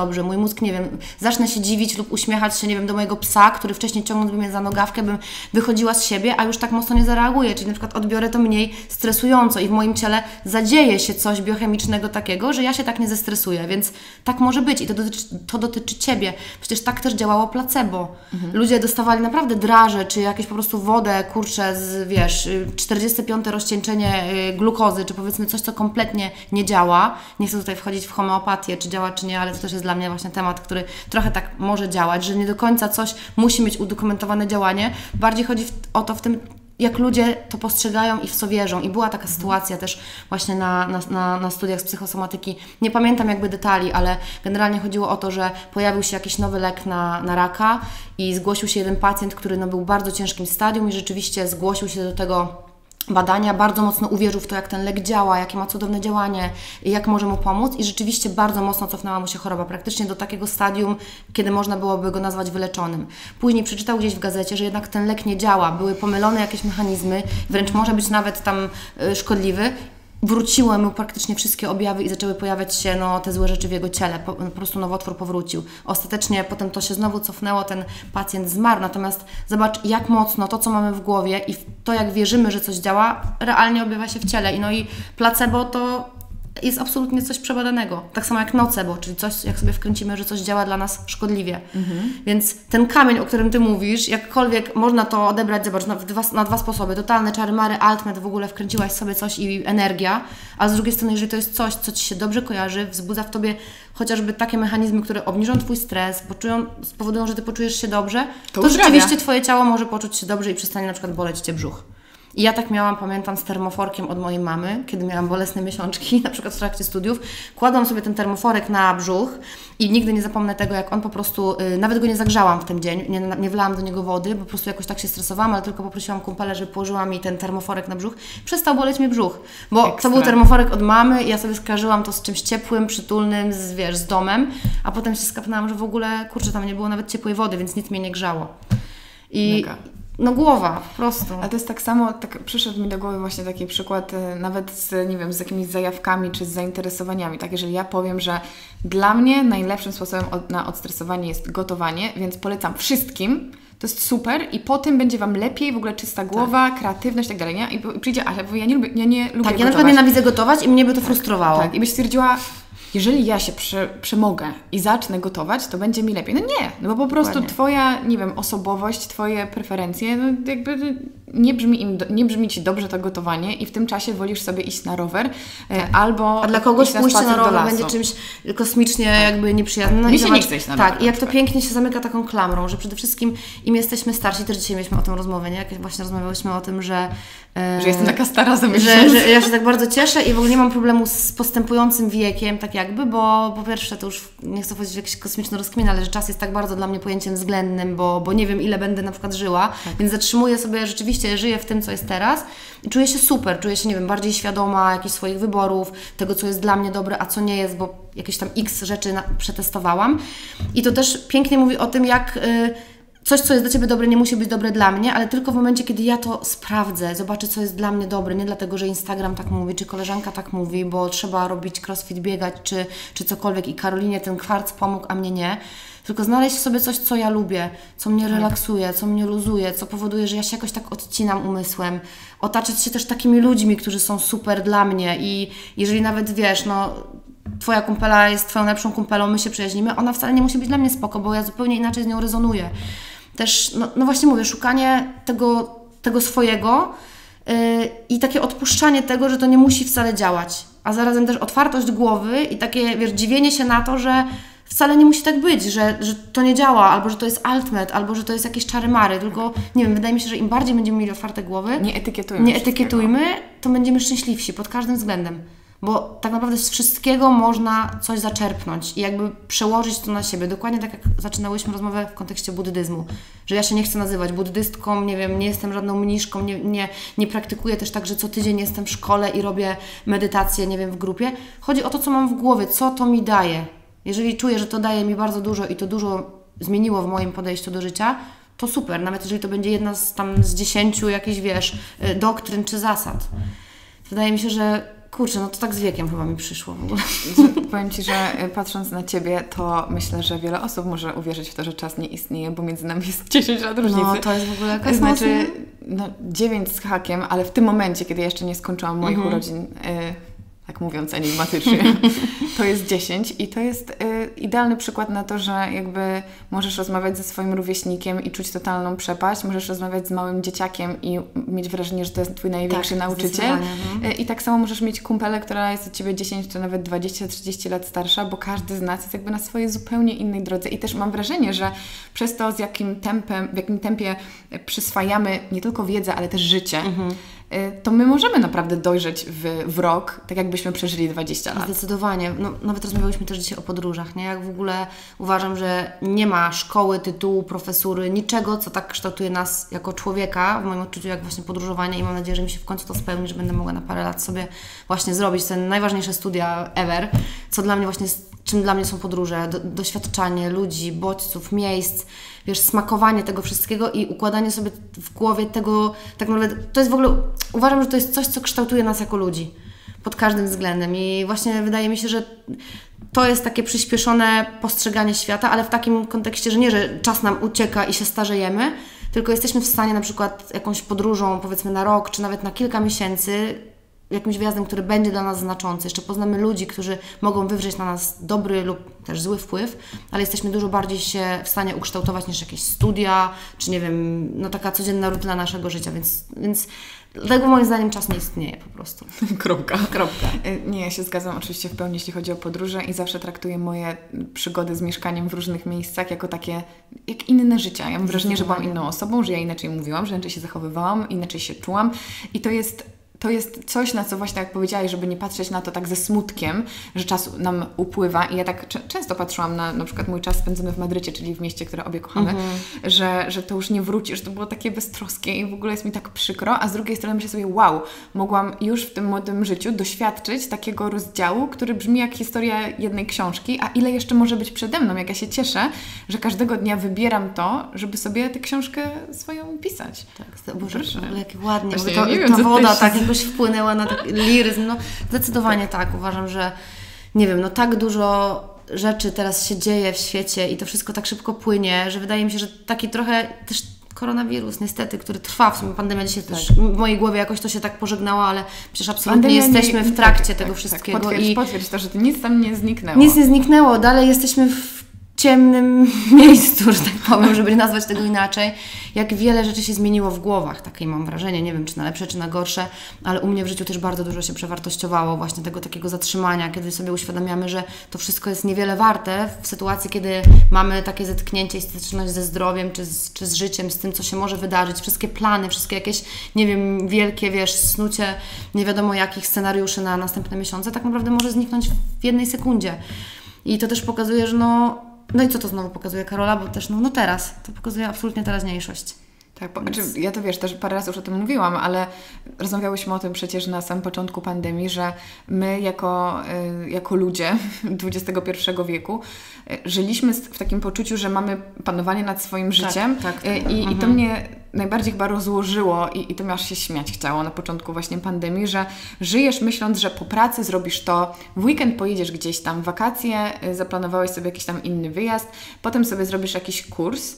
mózg, nie wiem, zacznę się dziwić lub uśmiechać się, nie wiem, do mojego psa, który wcześniej ciągnąłby mnie za nogawkę, bym wychodziła z siebie, a już tak mocno nie zareaguję, czyli na przykład odbiorę to mniej stresująco i w moim ciele zadzieje się coś biochemicznego takiego, że ja się tak nie zestresuję, więc tak może być i to dotyczy, to dotyczy Ciebie. Przecież tak też działało placebo. Mhm. Ludzie dostawali naprawdę draże, czy jakieś po prostu wodę, kurczę, z, wiesz, czterdzieste piąte rozcieńczenie glukozy, czy powiedzmy coś, co kompletnie nie działa. Nie chcę tutaj wchodzić w homeopatię, czy działa, czy nie, ale to też jest dla mnie właśnie temat, który trochę tak może działać, że nie do końca coś musi mieć udokumentowane działanie. Bardziej chodzi w, o to w tym, jak ludzie to postrzegają i w co wierzą. I była taka sytuacja też właśnie na, na, na, na studiach z psychosomatyki. Nie pamiętam jakby detali, ale generalnie chodziło o to, że pojawił się jakiś nowy lek na, na raka i zgłosił się jeden pacjent, który no, był w bardzo ciężkim stadium i rzeczywiście zgłosił się do tego badania, bardzo mocno uwierzył w to, jak ten lek działa, jakie ma cudowne działanie, jak może mu pomóc i rzeczywiście bardzo mocno cofnęła mu się choroba, praktycznie do takiego stadium, kiedy można byłoby go nazwać wyleczonym. Później przeczytał gdzieś w gazecie, że jednak ten lek nie działa, były pomylone jakieś mechanizmy, wręcz może być nawet tam y, szkodliwy. Wróciły mu praktycznie wszystkie objawy i zaczęły pojawiać się no, te złe rzeczy w jego ciele. Po, po prostu nowotwór powrócił. Ostatecznie potem to się znowu cofnęło, ten pacjent zmarł. Natomiast zobacz, jak mocno to, co mamy w głowie i to, jak wierzymy, że coś działa, realnie objawia się w ciele. I no i placebo to jest absolutnie coś przebadanego. Tak samo jak nocebo, czyli coś, jak sobie wkręcimy, że coś działa dla nas szkodliwie. Mhm. Więc ten kamień, o którym Ty mówisz, jakkolwiek można to odebrać, zobacz, na dwa, na dwa sposoby. Totalne czary-mary, ultimate, w ogóle wkręciłaś sobie coś i energia, a z drugiej strony, jeżeli to jest coś, co Ci się dobrze kojarzy, wzbudza w Tobie chociażby takie mechanizmy, które obniżą Twój stres, poczują, spowodują, że Ty poczujesz się dobrze, to, to rzeczywiście Twoje ciało może poczuć się dobrze i przestanie na przykład boleć Cię brzuch. I ja tak miałam, pamiętam, z termoforkiem od mojej mamy, kiedy miałam bolesne miesiączki, na przykład w trakcie studiów. Kładłam sobie ten termoforek na brzuch i nigdy nie zapomnę tego, jak on po prostu, yy, nawet go nie zagrzałam w ten dzień, nie, nie wlałam do niego wody, po prostu jakoś tak się stresowałam, ale tylko poprosiłam kumpelę, żeby położyła mi ten termoforek na brzuch. Przestał boleć mi brzuch, bo Ekstra. To był termoforek od mamy i ja sobie skojarzyłam to z czymś ciepłym, przytulnym, z, wiesz, z domem, a potem się skapnęłam, że w ogóle, kurczę, tam nie było nawet ciepłej wody, więc nic mnie nie grzało. I... Mega. No głowa, po prostu. A to jest tak samo, tak przyszedł mi do głowy właśnie taki przykład y, nawet z, nie wiem, z jakimiś zajawkami czy z zainteresowaniami. Tak, jeżeli ja powiem, że dla mnie najlepszym sposobem od, na odstresowanie jest gotowanie, więc polecam wszystkim, to jest super i po tym będzie Wam lepiej, w ogóle czysta głowa, tak. kreatywność i tak dalej, nie? I przyjdzie Asia, bo ja nie lubię, ja nie lubię Tak, gotować. ja na przykład nienawidzę gotować i mnie by to tak, frustrowało. Tak, i byś stwierdziła, jeżeli ja się prze, przemogę i zacznę gotować, to będzie mi lepiej. No nie, no bo po prostu Dokładnie. Twoja, nie wiem, osobowość, Twoje preferencje, no jakby nie brzmi, im do, nie brzmi Ci dobrze to gotowanie i w tym czasie wolisz sobie iść na rower tak. albo A dla kogoś pójście na, na rower będzie czymś kosmicznie tak. jakby nieprzyjemnym. No mi i się zobacz, nie chce iść na Tak, rower. i jak to pięknie się zamyka taką klamrą, że przede wszystkim im jesteśmy starsi, też dzisiaj mieliśmy o tym rozmowę, nie? Jak właśnie rozmawiałyśmy o tym, że e, że jestem taka stara za że, że ja się tak bardzo cieszę i w ogóle nie mam problemu z postępującym wiekiem, tak jakby, bo po pierwsze to już nie chcę wchodzić w jakieś kosmiczne rozkminy, ale że czas jest tak bardzo dla mnie pojęciem względnym, bo, bo nie wiem ile będę na przykład żyła, tak. więc zatrzymuję sobie, rzeczywiście żyję w tym, co jest teraz i czuję się super, czuję się, nie wiem, bardziej świadoma jakichś swoich wyborów, tego, co jest dla mnie dobre, a co nie jest, bo jakieś tam x rzeczy na, przetestowałam i to też pięknie mówi o tym, jak y, coś, co jest dla Ciebie dobre, nie musi być dobre dla mnie, ale tylko w momencie, kiedy ja to sprawdzę, zobaczę, co jest dla mnie dobre, nie dlatego, że Instagram tak mówi, czy koleżanka tak mówi, bo trzeba robić crossfit, biegać, czy, czy cokolwiek i Karolinie ten kwarc pomógł, a mnie nie. Tylko znaleźć sobie coś, co ja lubię, co mnie relaksuje, co mnie luzuje, co powoduje, że ja się jakoś tak odcinam umysłem. Otaczać się też takimi ludźmi, którzy są super dla mnie i jeżeli nawet wiesz, no Twoja kumpela jest Twoją lepszą kumpelą, my się przyjaźnimy, ona wcale nie musi być dla mnie spoko, bo ja zupełnie inaczej z nią rezonuję. Też, no, no właśnie mówię, szukanie tego, tego swojego yy, i takie odpuszczanie tego, że to nie musi wcale działać, a zarazem też otwartość głowy i takie, wiesz, dziwienie się na to, że wcale nie musi tak być, że, że to nie działa, albo że to jest ultimate, albo że to jest jakieś czary-mary, tylko nie wiem, wydaje mi się, że im bardziej będziemy mieli otwarte głowy, nie etykietujmy, nie etykietujmy, to będziemy szczęśliwsi pod każdym względem. Bo tak naprawdę z wszystkiego można coś zaczerpnąć i jakby przełożyć to na siebie. Dokładnie tak jak zaczynałyśmy rozmowę w kontekście buddyzmu, że ja się nie chcę nazywać buddystką, nie wiem, nie jestem żadną mniszką, nie, nie, nie praktykuję też tak, że co tydzień jestem w szkole i robię medytację, nie wiem, w grupie. Chodzi o to, co mam w głowie, co to mi daje. Jeżeli czuję, że to daje mi bardzo dużo i to dużo zmieniło w moim podejściu do życia, to super, nawet jeżeli to będzie jedna z tam z dziesięciu jakichś, wiesz, doktryn czy zasad. Wydaje mi się, że Kurczę, no to tak z wiekiem chyba mi przyszło w ogóle. Powiem Ci, że patrząc na Ciebie, to myślę, że wiele osób może uwierzyć w to, że czas nie istnieje, bo między nami jest dziesięć lat różnicy. No to jest w ogóle jakaś Znaczy, no dziewięć z hakiem, ale w tym momencie, kiedy jeszcze nie skończyłam moich mhm. urodzin, y, tak mówiąc enigmatycznie, to jest dziesięć i to jest y, idealny przykład na to, że jakby możesz rozmawiać ze swoim rówieśnikiem i czuć totalną przepaść, możesz rozmawiać z małym dzieciakiem i mieć wrażenie, że to jest Twój największy tak, nauczyciel y, i tak samo możesz mieć kumpelę, która jest od Ciebie dziesięć czy nawet dwadzieścia trzydzieści lat starsza, bo każdy z nas jest jakby na swojej zupełnie innej drodze i też mam wrażenie, że przez to, z jakim tempem, w jakim tempie przyswajamy nie tylko wiedzę, ale też życie, mhm. to my możemy naprawdę dojrzeć w, w rok, tak jakbyśmy przeżyli dwadzieścia lat. Zdecydowanie. No, nawet rozmawiałyśmy też dzisiaj o podróżach, nie? Jak w ogóle uważam, że nie ma szkoły, tytułu, profesury, niczego, co tak kształtuje nas jako człowieka, w moim odczuciu, jak właśnie podróżowanie i mam nadzieję, że mi się w końcu to spełni, że będę mogła na parę lat sobie właśnie zrobić te najważniejsze studia ever, co dla mnie właśnie, czym dla mnie są podróże, do, doświadczanie ludzi, bodźców, miejsc, wiesz, smakowanie tego wszystkiego i układanie sobie w głowie tego, tak naprawdę, to jest w ogóle, uważam, że to jest coś, co kształtuje nas jako ludzi, pod każdym względem i właśnie wydaje mi się, że to jest takie przyspieszone postrzeganie świata, ale w takim kontekście, że nie, że czas nam ucieka i się starzejemy, tylko jesteśmy w stanie na przykład jakąś podróżą, powiedzmy na rok, czy nawet na kilka miesięcy, jakimś wyjazdem, który będzie dla nas znaczący. Jeszcze poznamy ludzi, którzy mogą wywrzeć na nas dobry lub też zły wpływ, ale jesteśmy dużo bardziej się w stanie ukształtować niż jakieś studia, czy nie wiem, no taka codzienna rutyna naszego życia, więc, więc dlatego moim zdaniem czas nie istnieje po prostu. Kropka. Kropka. Nie, ja się zgadzam oczywiście w pełni, jeśli chodzi o podróże i zawsze traktuję moje przygody z mieszkaniem w różnych miejscach jako takie, jak inne życia. Ja mam wrażenie, że byłam inną osobą, że ja inaczej mówiłam, że inaczej się zachowywałam, inaczej się czułam i to jest To jest coś, na co właśnie tak jak powiedziałaś, żeby nie patrzeć na to tak ze smutkiem, że czas nam upływa i ja tak cze- często patrzyłam na na przykład mój czas spędzony w Madrycie, czyli w mieście, które obie kochamy, mm-hmm. że, że to już nie wróci, że to było takie beztroskie i w ogóle jest mi tak przykro, a z drugiej strony myślę sobie, wow, mogłam już w tym młodym życiu doświadczyć takiego rozdziału, który brzmi jak historia jednej książki, a ile jeszcze może być przede mną, jak ja się cieszę, że każdego dnia wybieram to, żeby sobie tę książkę swoją pisać. Tak, Boże, w ogóle jak ładnie, Właśnie, to, nie wiem, ta woda tak się... jakoś wpłynęła na taki liryzm. No zdecydowanie tak. tak. Uważam, że nie wiem, no tak dużo rzeczy teraz się dzieje w świecie i to wszystko tak szybko płynie, że wydaje mi się, że taki trochę też koronawirus niestety, który trwa, w sumie pandemia dzisiaj tak. też w mojej głowie jakoś to się tak pożegnało, ale przecież absolutnie pandemia jesteśmy nie, w trakcie tak, tego tak, wszystkiego. Tak. Potwierdź, i potwierdź to, że to nic tam nie zniknęło. Nic nie zniknęło, dalej jesteśmy w ciemnym miejscu, że tak powiem, żeby nie nazwać tego inaczej. Jak wiele rzeczy się zmieniło w głowach, takie mam wrażenie, nie wiem czy na lepsze, czy na gorsze, ale u mnie w życiu też bardzo dużo się przewartościowało właśnie tego takiego zatrzymania, kiedy sobie uświadamiamy, że to wszystko jest niewiele warte w sytuacji, kiedy mamy takie zetknięcie i styczność ze zdrowiem, czy z, czy z życiem, z tym, co się może wydarzyć, wszystkie plany, wszystkie jakieś, nie wiem, wielkie, wiesz, snucie nie wiadomo jakich scenariuszy na następne miesiące, tak naprawdę może zniknąć w jednej sekundzie. I to też pokazuje, że no No i co to znowu pokazuje Karola, bo też no, no teraz, to pokazuje absolutnie teraźniejszość. Tak, bo, Więc... znaczy, ja to wiesz, też parę razy już o tym mówiłam, ale rozmawiałyśmy o tym przecież na samym początku pandemii, że my jako, y, jako ludzie dwudziestego pierwszego wieku y, żyliśmy w takim poczuciu, że mamy panowanie nad swoim życiem tak, tak, y, tak. I, Mhm. i to mnie najbardziej chyba rozłożyło i, i to mi aż się śmiać chciało na początku właśnie pandemii, że żyjesz myśląc, że po pracy zrobisz to, w weekend pojedziesz gdzieś tam, w wakacje, y, zaplanowałeś sobie jakiś tam inny wyjazd, potem sobie zrobisz jakiś kurs,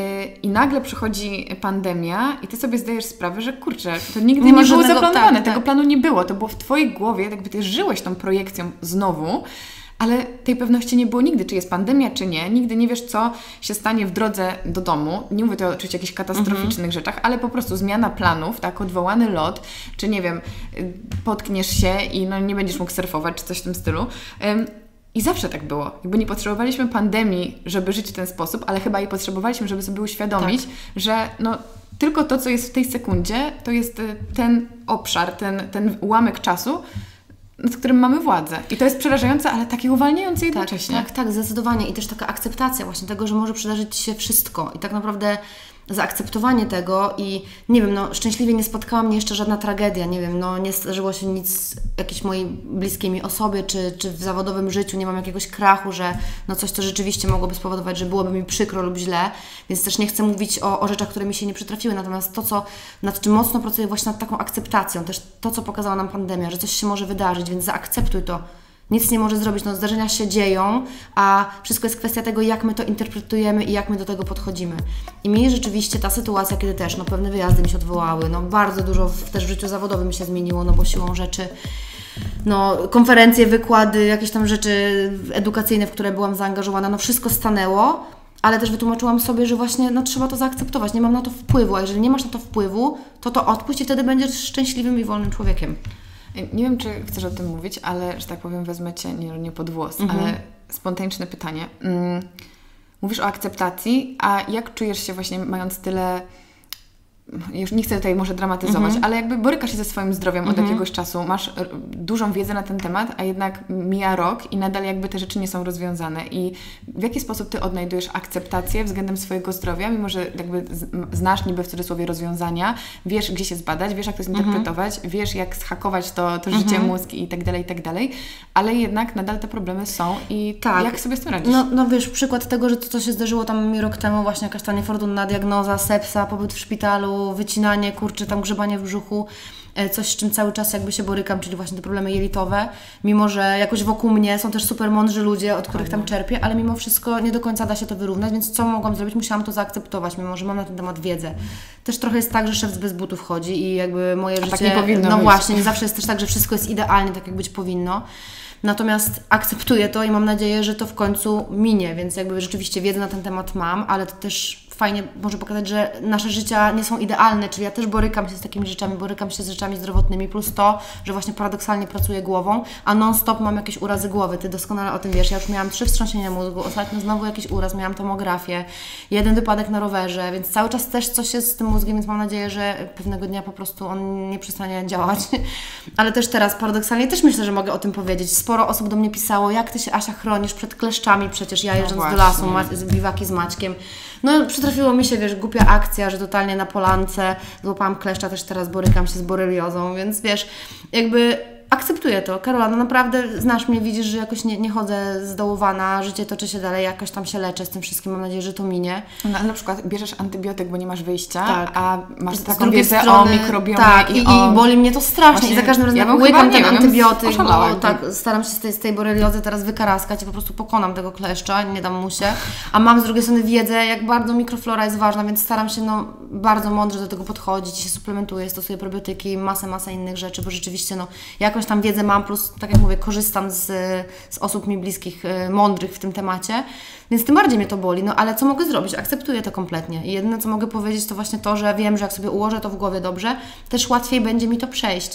i nagle przychodzi pandemia i Ty sobie zdajesz sprawę, że kurczę, to nigdy nie, nie było zaplanowane, tak, tego tak. planu nie było, to było w Twojej głowie, jakby Ty żyłeś tą projekcją znowu, ale tej pewności nie było nigdy, czy jest pandemia, czy nie. Nigdy nie wiesz, co się stanie w drodze do domu. Nie mówię tu oczywiście o jakichś katastroficznych mm-hmm. rzeczach, ale po prostu zmiana planów, tak, odwołany lot, czy nie wiem, potkniesz się i no, nie będziesz mógł surfować, czy coś w tym stylu. I zawsze tak było. Jakby nie potrzebowaliśmy pandemii, żeby żyć w ten sposób, ale chyba i potrzebowaliśmy, żeby sobie uświadomić, tak. że no, tylko to, co jest w tej sekundzie, to jest ten obszar, ten, ten ułamek czasu, nad którym mamy władzę. I to jest przerażające, ale takie uwalniające jednocześnie. Tak, tak, tak, zdecydowanie. I też taka akceptacja właśnie tego, że może przydarzyć się wszystko. I tak naprawdę zaakceptowanie tego i nie wiem, no szczęśliwie nie spotkała mnie jeszcze żadna tragedia, nie wiem, no nie zdarzyło się nic jakiejś mojej bliskiej mi osobie, czy, czy w zawodowym życiu, nie mam jakiegoś krachu, że no coś, co rzeczywiście mogłoby spowodować, że byłoby mi przykro lub źle, więc też nie chcę mówić o, o rzeczach, które mi się nie przytrafiły, natomiast to, co, nad czym mocno pracuję właśnie nad taką akceptacją, też to, co pokazała nam pandemia, że coś się może wydarzyć, więc zaakceptuj to. Nic nie może zrobić, no zdarzenia się dzieją, a wszystko jest kwestia tego, jak my to interpretujemy i jak my do tego podchodzimy. I mi rzeczywiście ta sytuacja, kiedy też no, pewne wyjazdy mi się odwołały, no bardzo dużo w, też w życiu zawodowym mi się zmieniło, no bo siłą rzeczy no konferencje, wykłady, jakieś tam rzeczy edukacyjne, w które byłam zaangażowana, no wszystko stanęło, ale też wytłumaczyłam sobie, że właśnie no, trzeba to zaakceptować, nie mam na to wpływu, a jeżeli nie masz na to wpływu, to to odpuść i wtedy będziesz szczęśliwym i wolnym człowiekiem. Nie wiem, czy chcesz o tym mówić, ale, że tak powiem, wezmę Cię nie, nie pod włos, mhm. ale spontaniczne pytanie. Mm, mówisz o akceptacji, a jak czujesz się właśnie mając tyle... Już nie chcę tutaj może dramatyzować, mhm. ale jakby borykasz się ze swoim zdrowiem mhm. od jakiegoś czasu, masz r- dużą wiedzę na ten temat, a jednak mija rok i nadal jakby te rzeczy nie są rozwiązane. I w jaki sposób Ty odnajdujesz akceptację względem swojego zdrowia, mimo że jakby z- znasz niby w cudzysłowie rozwiązania, wiesz gdzie się zbadać, wiesz jak to zinterpretować, mhm. wiesz jak zhakować to, to życie, mhm. mózg i tak dalej, i tak dalej, ale jednak nadal te problemy są i tak. jak sobie z tym radzisz? No, no wiesz, przykład tego, że to co się zdarzyło tam mi rok temu, właśnie jakaś ta niefortunna diagnoza, sepsa, pobyt w szpitalu, wycinanie, kurczy, tam grzebanie w brzuchu, coś z czym cały czas jakby się borykam, czyli właśnie te problemy jelitowe, mimo że jakoś wokół mnie są też super mądrzy ludzie, od których tam czerpię, ale mimo wszystko nie do końca da się to wyrównać, więc co mogłam zrobić? Musiałam to zaakceptować, mimo że mam na ten temat wiedzę. Też trochę jest tak, że szef bez butów chodzi i jakby moje A życie... tak nie powinno No być. właśnie, nie zawsze jest też tak, że wszystko jest idealnie, tak jak być powinno. Natomiast akceptuję to i mam nadzieję, że to w końcu minie, więc jakby rzeczywiście wiedzę na ten temat mam, ale to też fajnie może pokazać, że nasze życia nie są idealne, czyli ja też borykam się z takimi rzeczami, borykam się z rzeczami zdrowotnymi, plus to, że właśnie paradoksalnie pracuję głową, a non-stop mam jakieś urazy głowy, Ty doskonale o tym wiesz, ja już miałam trzy wstrząsienia mózgu, ostatnio znowu jakiś uraz, miałam tomografię, jeden wypadek na rowerze, więc cały czas też coś jest z tym mózgiem, więc mam nadzieję, że pewnego dnia po prostu on nie przestanie działać, ale też teraz paradoksalnie też myślę, że mogę o tym powiedzieć. Sporo osób do mnie pisało, jak Ty się, Asia, chronisz przed kleszczami, przecież ja jeżdżąc no do lasu, ma- z biwaki z Maćkiem. No przytrafiło mi się, wiesz, głupia akcja, że totalnie na polance złapałam kleszcza, też teraz borykam się z boreliozą, więc wiesz, jakby akceptuję to. Karola, no naprawdę znasz mnie, widzisz, że jakoś nie, nie chodzę zdołowana, życie toczy się dalej, jakoś tam się leczę z tym wszystkim, mam nadzieję, że to minie. No, ale na przykład bierzesz antybiotyk, bo nie masz wyjścia, tak. a masz Z taką wiedzę strony, o mikrobiomie tak, i, i, i o... boli mnie to strasznie Właśnie, i za każdym razem ja jak bym łykam chyba, ten nie wiem, antybiotyk, bo bo tak staram się z tej, z tej boreliozy teraz wykaraskać i po prostu pokonam tego kleszcza, nie dam mu się, a mam z drugiej strony wiedzę, jak bardzo mikroflora jest ważna, więc staram się no, bardzo mądrze do tego podchodzić, się suplementuję, stosuję probiotyki, masę, masę innych rzeczy, bo rzeczywiście no, jakąś tam wiedzę mam, plus tak jak mówię, korzystam z, z osób mi bliskich, mądrych w tym temacie, więc tym bardziej mnie to boli, no ale co mogę zrobić? Akceptuję to kompletnie i jedyne co mogę powiedzieć to właśnie to, że wiem, że jak sobie ułożę to w głowie dobrze, też łatwiej będzie mi to przejść.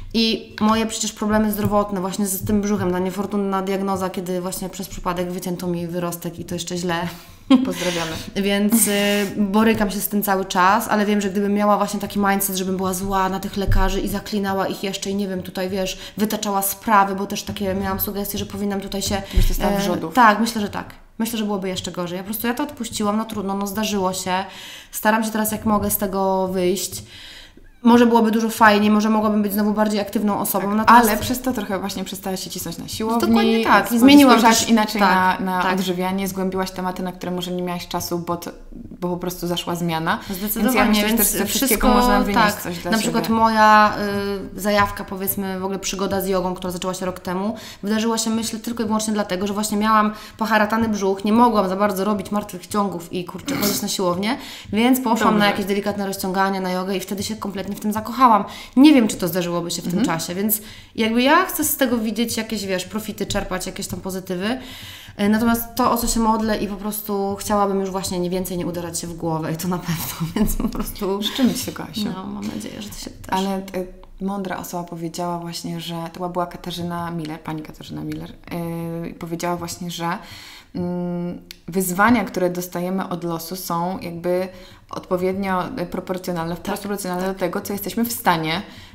I moje przecież problemy zdrowotne właśnie z tym brzuchem, ta niefortunna diagnoza, kiedy właśnie przez przypadek wycięto mi wyrostek i to jeszcze źle. Pozdrawiamy. Więc y, borykam się z tym cały czas, ale wiem, że gdybym miała właśnie taki mindset, żebym była zła na tych lekarzy i zaklinała ich jeszcze i nie wiem, tutaj wiesz, wytaczała sprawy, bo też takie miałam sugestie, że powinnam tutaj się... Byś dostała wrzodów. Tak, myślę, że tak. Myślę, że byłoby jeszcze gorzej. Ja po prostu ja to odpuściłam, no trudno, no zdarzyło się. Staram się teraz jak mogę z tego wyjść. Może byłoby dużo fajniej, może mogłabym być znowu bardziej aktywną osobą. Tak, natomiast... ale przez to trochę właśnie przestałaś się cisnąć na siłowni. Dokładnie tak. I zmieniłam też inaczej tak, na, na tak. odżywianie, zgłębiłaś tematy, na które może nie miałaś czasu, bo, to, bo po prostu zaszła zmiana. Zdecydowanie. Więc ja myślę, więc że też ze wszystkiego wszystko, można wynieść tak. coś dla Na siebie. przykład moja y, zajawka, powiedzmy, w ogóle przygoda z jogą, która zaczęła się rok temu, wydarzyła się, myślę, tylko i wyłącznie dlatego, że właśnie miałam poharatany brzuch, nie mogłam za bardzo robić martwych ciągów i kurczę, chodzić na siłownię, więc poszłam Dobrze. na jakieś delikatne rozciąganie, na jogę i wtedy się kompletnie w tym zakochałam. Nie wiem, czy to zdarzyłoby się w mhm. tym czasie, więc jakby ja chcę z tego widzieć jakieś, wiesz, profity, czerpać jakieś tam pozytywy. Natomiast to, o co się modlę i po prostu chciałabym już właśnie nie więcej nie uderzać się w głowę i to na pewno, więc po prostu... Życzymy Ci tego, Asiu. No, mam nadzieję, że to się też... Ale y, mądra osoba powiedziała właśnie, że to była, była Katarzyna Miller, pani Katarzyna Miller, yy, powiedziała właśnie, że yy, wyzwania, które dostajemy od losu są jakby odpowiednio proporcjonalne, wprost tak, proporcjonalne tak. do tego, co jesteśmy w stanie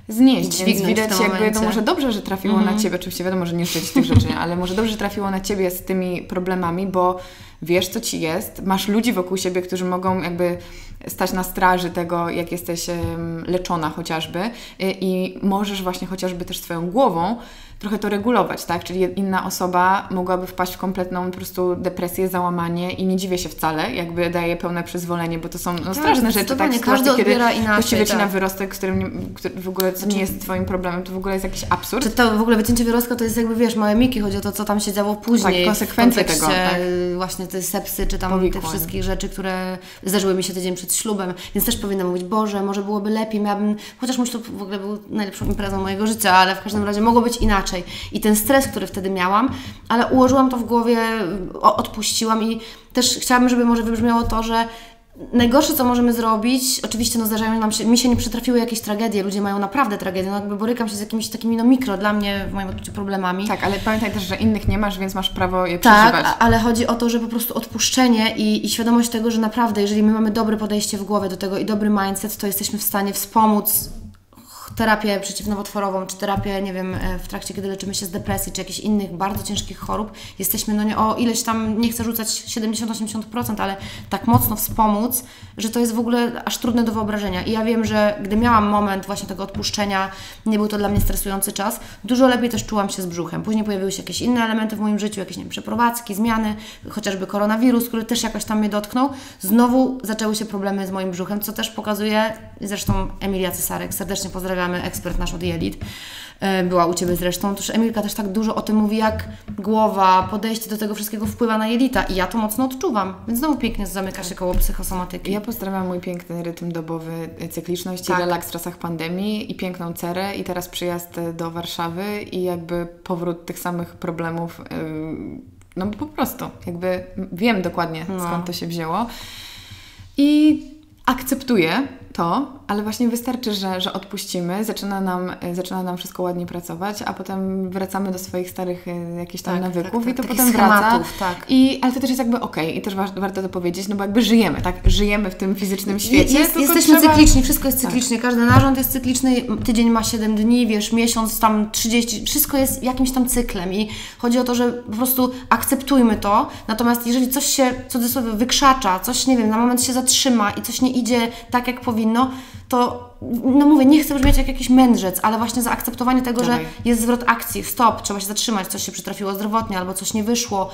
znieść, więc widać jakby, momencie. to może dobrze, że trafiło mm. na Ciebie, oczywiście wiadomo, że nie żyć tych rzeczy, ale może dobrze, że trafiło na Ciebie z tymi problemami, bo wiesz, co Ci jest, masz ludzi wokół siebie, którzy mogą jakby stać na straży tego, jak jesteś um, leczona chociażby i, i możesz właśnie chociażby też swoją głową trochę to regulować, tak? Czyli inna osoba mogłaby wpaść w kompletną po prostu depresję, załamanie i nie dziwię się wcale, jakby daje pełne przyzwolenie, bo to są no, straszne rzeczy, tak? Każdy odbiera inaczej, właściwie Ci tak. na wyrostek, którym nie, który w ogóle co nie jest Twoim problemem, to w ogóle jest jakiś absurd. Czy to w ogóle wycięcie wyrostka to jest jakby, wiesz, małe miki, chodzi o to, co tam się działo później. Tak, konsekwencje tego. Tak? Właśnie te sepsy, czy tam Powikłań. Tych wszystkich rzeczy, które zdarzyły mi się tydzień przed ślubem, więc też powinnam mówić, Boże, może byłoby lepiej, miałabym, chociaż mój ślub w ogóle był najlepszą imprezą mojego życia, ale w każdym razie mogło być inaczej. I ten stres, który wtedy miałam, ale ułożyłam to w głowie, odpuściłam i też chciałabym, żeby może wybrzmiało to, że najgorsze, co możemy zrobić, oczywiście no zdarzają nam się, mi się nie przytrafiły jakieś tragedie, ludzie mają naprawdę tragedie, no jakby borykam się z jakimiś takimi no mikro, dla mnie w moim odczuciu problemami. Tak, ale pamiętaj też, że innych nie masz, więc masz prawo je tak, przeżywać. Tak, ale chodzi o to, że po prostu odpuszczenie i, i świadomość tego, że naprawdę, jeżeli my mamy dobre podejście w głowie do tego i dobry mindset, to jesteśmy w stanie wspomóc terapię przeciwnowotworową, czy terapię, nie wiem, w trakcie, kiedy leczymy się z depresji, czy jakichś innych bardzo ciężkich chorób, jesteśmy no nie o ileś tam, nie chcę rzucać siedemdziesiąt do osiemdziesięciu procent, ale tak mocno wspomóc, że to jest w ogóle aż trudne do wyobrażenia. I ja wiem, że gdy miałam moment właśnie tego odpuszczenia, nie był to dla mnie stresujący czas, dużo lepiej też czułam się z brzuchem. Później pojawiły się jakieś inne elementy w moim życiu, jakieś, nie wiem, przeprowadzki, zmiany, chociażby koronawirus, który też jakoś tam mnie dotknął. Znowu zaczęły się problemy z moim brzuchem, co też pokazuje, zresztą Emilia Cesarek, serdecznie pozdrawiam, ekspert nasz od jelit, była u Ciebie zresztą, toż Emilka też tak dużo o tym mówi, jak głowa, podejście do tego wszystkiego wpływa na jelita i ja to mocno odczuwam, więc znowu pięknie zamyka się koło psychosomatyki. Ja pozdrawiam mój piękny rytm dobowy, cykliczność tak. i relaks w czasach pandemii i piękną cerę i teraz przyjazd do Warszawy i jakby powrót tych samych problemów, no po prostu, jakby wiem dokładnie no. skąd to się wzięło i akceptuję to, ale właśnie wystarczy, że, że odpuścimy, zaczyna nam, zaczyna nam wszystko ładnie pracować, a potem wracamy do swoich starych jakichś tam tak, nawyków tak, tak, i to potem wraca. Tak. I, ale to też jest jakby okej okay. i też wa- warto to powiedzieć, no bo jakby żyjemy, tak? Żyjemy w tym fizycznym świecie. Jest, jesteśmy trzeba... cykliczni, wszystko jest cyklicznie, tak. Każdy narząd jest cykliczny, tydzień ma siedem dni, wiesz, miesiąc tam trzydzieści, wszystko jest jakimś tam cyklem i chodzi o to, że po prostu akceptujmy to, natomiast jeżeli coś się, w cudzysłowie, wykrzacza, coś, nie wiem, na moment się zatrzyma i coś nie idzie tak, jak powinno, to, no mówię, nie chcę brzmieć jak jakiś mędrzec, ale właśnie zaakceptowanie tego, Dawaj. że jest zwrot akcji, stop, trzeba się zatrzymać, coś się przytrafiło zdrowotnie albo coś nie wyszło.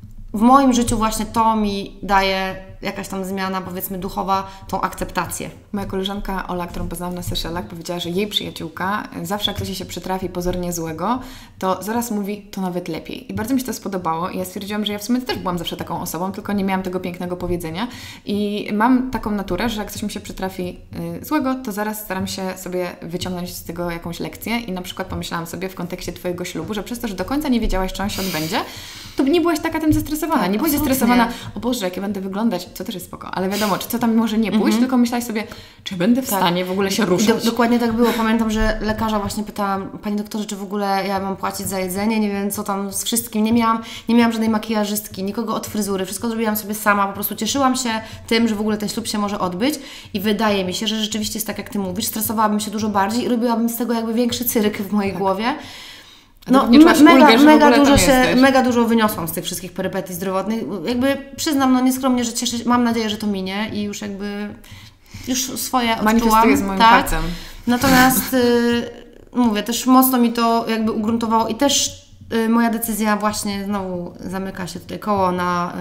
W moim życiu właśnie to mi daje jakaś tam zmiana, powiedzmy duchowa, tą akceptację. Moja koleżanka Ola, którą poznałam na Seszelach, powiedziała, że jej przyjaciółka, zawsze jak ktoś się przytrafi pozornie złego, to zaraz mówi, to nawet lepiej. I bardzo mi się to spodobało i ja stwierdziłam, że ja w sumie też byłam zawsze taką osobą, tylko nie miałam tego pięknego powiedzenia i mam taką naturę, że jak coś mi się przytrafi y, złego, to zaraz staram się sobie wyciągnąć z tego jakąś lekcję i na przykład pomyślałam sobie w kontekście Twojego ślubu, że przez to, że do końca nie wiedziałaś, czy on się odbędzie, to nie byłaś taka tym zestresowana. Tak, nie byłaś zestresowana, o Boże, jak ja będę wyglądać, co też jest spoko, ale wiadomo, czy co tam może nie pójść, mm-hmm. tylko myślałaś sobie, czy będę w stanie tak. w ogóle się ruszyć. Do, dokładnie tak było. Pamiętam, że lekarza właśnie pytałam, Panie doktorze, czy w ogóle ja mam płacić za jedzenie, nie wiem co tam z wszystkim. Nie miałam, nie miałam żadnej makijażystki, nikogo od fryzury, wszystko zrobiłam sobie sama, po prostu cieszyłam się tym, że w ogóle ten ślub się może odbyć i wydaje mi się, że rzeczywiście jest tak, jak Ty mówisz, stresowałabym się dużo bardziej i robiłabym z tego jakby większy cyrk w mojej tak. głowie. No, me, mega, ulgę, mega, dużo się, mega dużo wyniosłam z tych wszystkich perypetii zdrowotnych. Jakby przyznam, no nieskromnie, że cieszę się, mam nadzieję, że to minie i już jakby już swoje odczułam. Manifestuję z moim tak. palcem. Natomiast y, mówię, też mocno mi to jakby ugruntowało i też y, moja decyzja właśnie znowu zamyka się tutaj koło na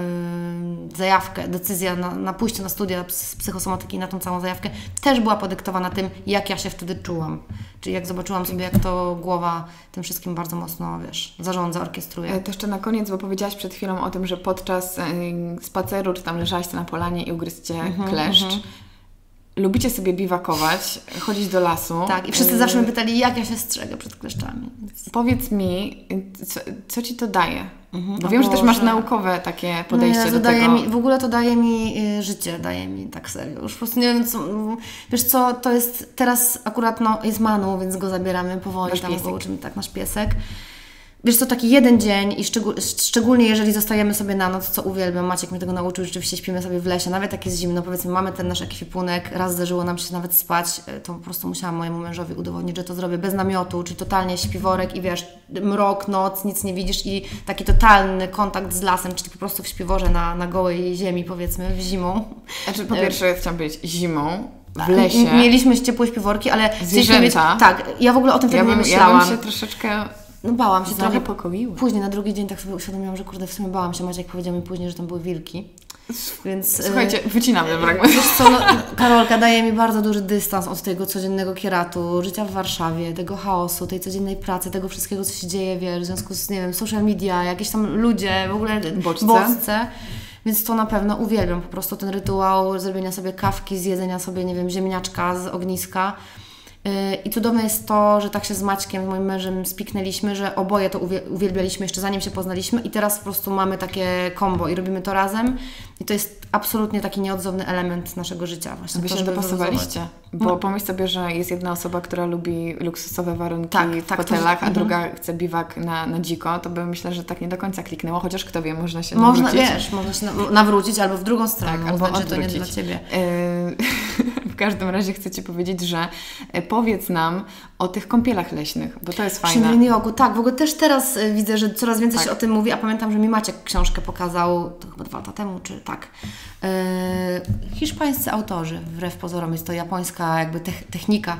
y, zajawkę, decyzja na, na pójście na studia z psychosomatyki i na tą całą zajawkę też była podyktowana tym, jak ja się wtedy czułam. Czyli jak zobaczyłam sobie, jak to głowa tym wszystkim bardzo mocno, wiesz, zarządza, orkiestruje. To jeszcze na koniec, bo powiedziałaś przed chwilą o tym, że podczas y, spaceru, czy tam leżałaś na polanie i ugryzł Cię mm-hmm, kleszcz. Mm-hmm. Lubicie sobie biwakować, chodzić do lasu. Tak, i wszyscy zawsze mnie pytali, jak ja się strzegę przed kleszczami. Więc... Powiedz mi, co, co Ci to daje? Mhm. Bo wiem, że też masz naukowe takie podejście no, do daje tego. Mi, w ogóle to daje mi y, życie, daje mi tak serio. Już po prostu nie wiem, co... Wiesz co, to jest teraz akurat, no, jest Manu, więc go zabieramy powoli, Nasz tam piesek. go uczymy, tak, nasz piesek. Wiesz co, taki jeden dzień i szczegól, szczególnie jeżeli zostajemy sobie na noc, co uwielbiam, Maciek mnie tego nauczył, rzeczywiście śpimy sobie w lesie, nawet jak jest zimno, powiedzmy mamy ten nasz ekwipunek, raz zdarzyło nam się nawet spać, to po prostu musiałam mojemu mężowi udowodnić, że to zrobię bez namiotu, czyli totalnie śpiworek i wiesz, mrok, noc, nic nie widzisz i taki totalny kontakt z lasem, czyli po prostu w śpiworze na, na gołej ziemi, powiedzmy, w zimą. Znaczy po pierwsze chciałam powiedzieć zimą, w lesie. Mieliśmy ciepłe śpiworki, ale... Zwierzęta. Mieć, tak, ja w ogóle o tym wtedy ja bym, nie myślałam. Ja bym się troszeczkę... No bałam się trochę. Pokoiły. Później, na drugi dzień tak sobie uświadomiłam, że kurde, w sumie bałam się. Maciek powiedział mi później, że tam były wilki. Więc... Słuchajcie, wycinamy ten fragment. Wiesz co, no, Karolka daje mi bardzo duży dystans od tego codziennego kieratu, życia w Warszawie, tego chaosu, tej codziennej pracy, tego wszystkiego, co się dzieje, wiesz, w związku z, nie wiem, social media, jakieś tam ludzie, w ogóle bodźce. bodźce. Więc to na pewno uwielbiam, po prostu ten rytuał zrobienia sobie kawki, zjedzenia sobie, nie wiem, ziemniaczka z ogniska. I cudowne jest to, że tak się z Maćkiem, moim mężem, spiknęliśmy, że oboje to uwielbialiśmy jeszcze zanim się poznaliśmy i teraz po prostu mamy takie kombo i robimy to razem i to jest absolutnie taki nieodzowny element naszego życia. Właśnie Wy to, się dopasowaliście, bo no. pomyśl sobie, że jest jedna osoba, która lubi luksusowe warunki tak, w tak, hotelach, to, a mhm. druga chce biwak na, na dziko, to bym myślę, że tak nie do końca kliknęło, chociaż kto wie, można się Można, nawrócić. wiesz, można się nawrócić albo w drugą stronę, tak, albo uznać, że to nie dla Ciebie. Yy, w każdym razie chcę Ci powiedzieć, że powiedz nam o tych kąpielach leśnych, bo to jest fajne. Shinrin Yoku, tak, w ogóle też teraz y, widzę, że coraz więcej tak. się o tym mówi, a pamiętam, że mi Maciek książkę pokazał, to chyba dwa lata temu, czy tak. Yy, hiszpańscy autorzy, wbrew pozorom, jest to japońska jakby te technika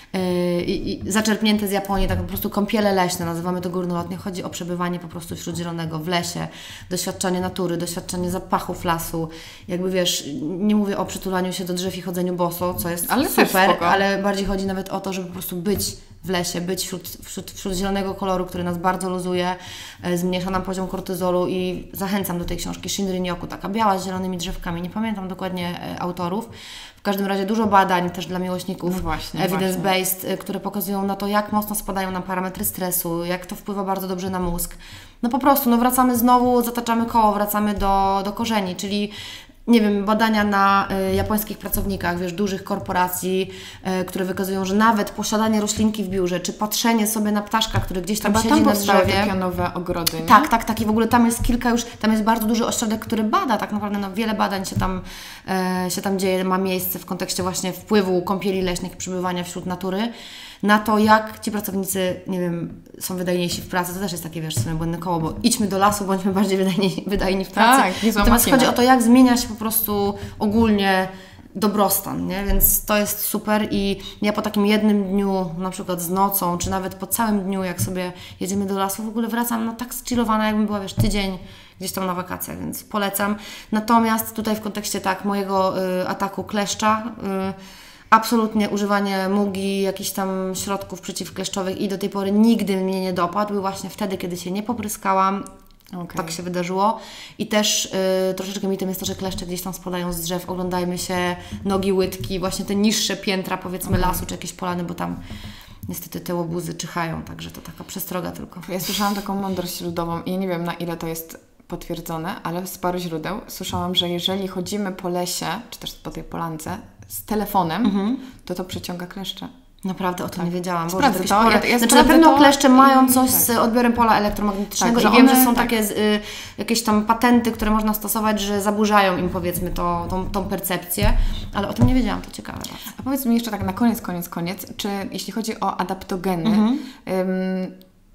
yy, i zaczerpnięte z Japonii, tak po prostu kąpiele leśne, nazywamy to górnolotnie, chodzi o przebywanie po prostu wśród zielonego, w lesie, doświadczenie natury, doświadczenie zapachów lasu, jakby wiesz, nie mówię o przytulaniu się do drzew i chodzeniu boso, co jest ale super, ale bardziej chodzi nawet o to, żeby po prostu być w lesie, być wśród, wśród, wśród zielonego koloru, który nas bardzo luzuje, e, zmniejsza nam poziom kortyzolu i zachęcam do tej książki Shinrin Yoku, taka biała z zielonymi drzewkami, nie pamiętam dokładnie e, autorów. W każdym razie dużo badań też dla miłośników no właśnie, evidence-based, e, które pokazują na to, jak mocno spadają nam parametry stresu, jak to wpływa bardzo dobrze na mózg. No po prostu, no wracamy znowu, zataczamy koło, wracamy do, do korzeni, czyli nie wiem, badania na y, japońskich pracownikach, wiesz, dużych korporacji, y, które wykazują, że nawet posiadanie roślinki w biurze, czy patrzenie sobie na ptaszka, który gdzieś tam Chyba siedzi tam na drzewie. te pionowe ogrody, nie? Tak, tak, tak. I w ogóle tam jest kilka już, tam jest bardzo duży ośrodek, który bada tak naprawdę, no wiele badań się tam, e, się tam dzieje, ma miejsce w kontekście właśnie wpływu kąpieli leśnych, przebywania wśród natury, na to, jak ci pracownicy, nie wiem, są wydajniejsi w pracy. To też jest takie, wiesz, sobie błędne koło, bo idźmy do lasu, bądźmy bardziej wydajni, wydajni w pracy. Tak, nie Natomiast chodzi o to, jak zmienia się po prostu ogólnie dobrostan, nie? Więc to jest super i ja po takim jednym dniu, na przykład z nocą, czy nawet po całym dniu, jak sobie jedziemy do lasu, w ogóle wracam no tak zchillowana, jakbym była, wiesz, tydzień gdzieś tam na wakacjach, więc polecam. Natomiast tutaj w kontekście tak mojego y, ataku kleszcza, y, absolutnie używanie mugi, jakichś tam środków przeciwkleszczowych i do tej pory nigdy mnie nie dopadł. Właśnie wtedy, kiedy się nie popryskałam, okay. Tak się wydarzyło. I też y, troszeczkę mitem jest to, że kleszcze gdzieś tam spadają z drzew. Oglądajmy się nogi łydki, właśnie te niższe piętra, powiedzmy, okay. lasu czy jakieś polany, bo tam niestety te łobuzy czyhają, także to taka przestroga tylko. Ja słyszałam taką mądrość ludową i nie wiem, na ile to jest potwierdzone, ale z paru źródeł słyszałam, że jeżeli chodzimy po lesie, czy też po tej polance z telefonem, mhm. to to przyciąga kleszcze. Naprawdę o tym tak. nie wiedziałam. Sprawdzę to. Ja, ja znaczy na pewno to kleszcze mają coś tak. z odbiorem pola elektromagnetycznego tak, i wiem, one, że są tak. takie y, jakieś tam patenty, które można stosować, że zaburzają im, powiedzmy, to, tą, tą percepcję, ale o tym nie wiedziałam, to ciekawe. Bardzo. A powiedz mi jeszcze tak na koniec, koniec, koniec, czy jeśli chodzi o adaptogeny, mhm. ym,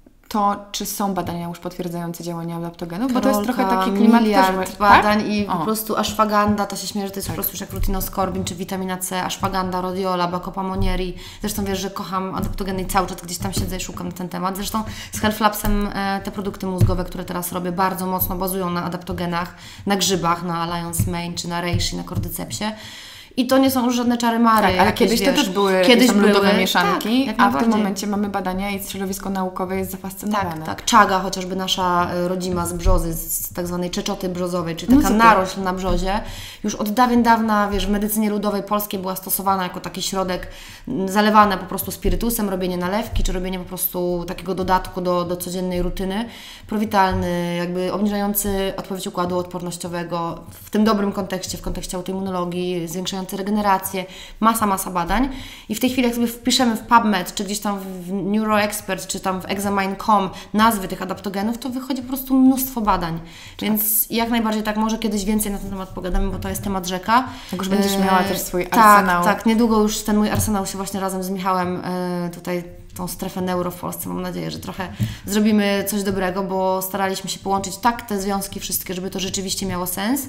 to czy są badania już potwierdzające działanie adaptogenów? Karolka, bo to jest trochę taki klimat miliard też, badań tak? i o. po prostu ashwagandha, to się śmieje, że to jest tak. po prostu już jak rutinoskorbin, czy witamina C, ashwagandha, rhodiola, bacopa monieri. Zresztą wiesz, że kocham adaptogeny i cały czas gdzieś tam siedzę i szukam na ten temat. Zresztą z Health Labsem e, te produkty mózgowe, które teraz robię, bardzo mocno bazują na adaptogenach, na grzybach, na Alliance Main, czy na reishi, na cordycepsie. I to nie są już żadne czary-mary. Tak, ale jakieś, kiedyś wiesz, to też były kiedyś tam ludowe były, mieszanki, tak, a w tym momencie mamy badania i środowisko naukowe jest zafascynowane. Tak, tak. Czaga, chociażby nasza rodzima z brzozy, z tak zwanej czeczoty brzozowej, czyli taka no narośl na brzozie, już od dawien dawna, wiesz, w medycynie ludowej polskiej była stosowana jako taki środek zalewane po prostu spirytusem, robienie nalewki, czy robienie po prostu takiego dodatku do, do codziennej rutyny. Prowitalny, jakby obniżający odpowiedź układu odpornościowego, w tym dobrym kontekście, w kontekście autoimmunologii, zwiększający polepszające regenerację, masa, masa badań. I w tej chwili jak sobie wpiszemy w PubMed, czy gdzieś tam w NeuroExpert, czy tam w examine kropka com nazwy tych adaptogenów, to wychodzi po prostu mnóstwo badań. Więc jak najbardziej tak, może kiedyś więcej na ten temat pogadamy, bo to jest temat rzeka. Jak już będziesz miała też swój tak, arsenał. Tak, niedługo już ten mój arsenał się właśnie razem z Michałem tutaj tą strefę neuro w Polsce. Mam nadzieję, że trochę zrobimy coś dobrego, bo staraliśmy się połączyć tak te związki wszystkie, żeby to rzeczywiście miało sens.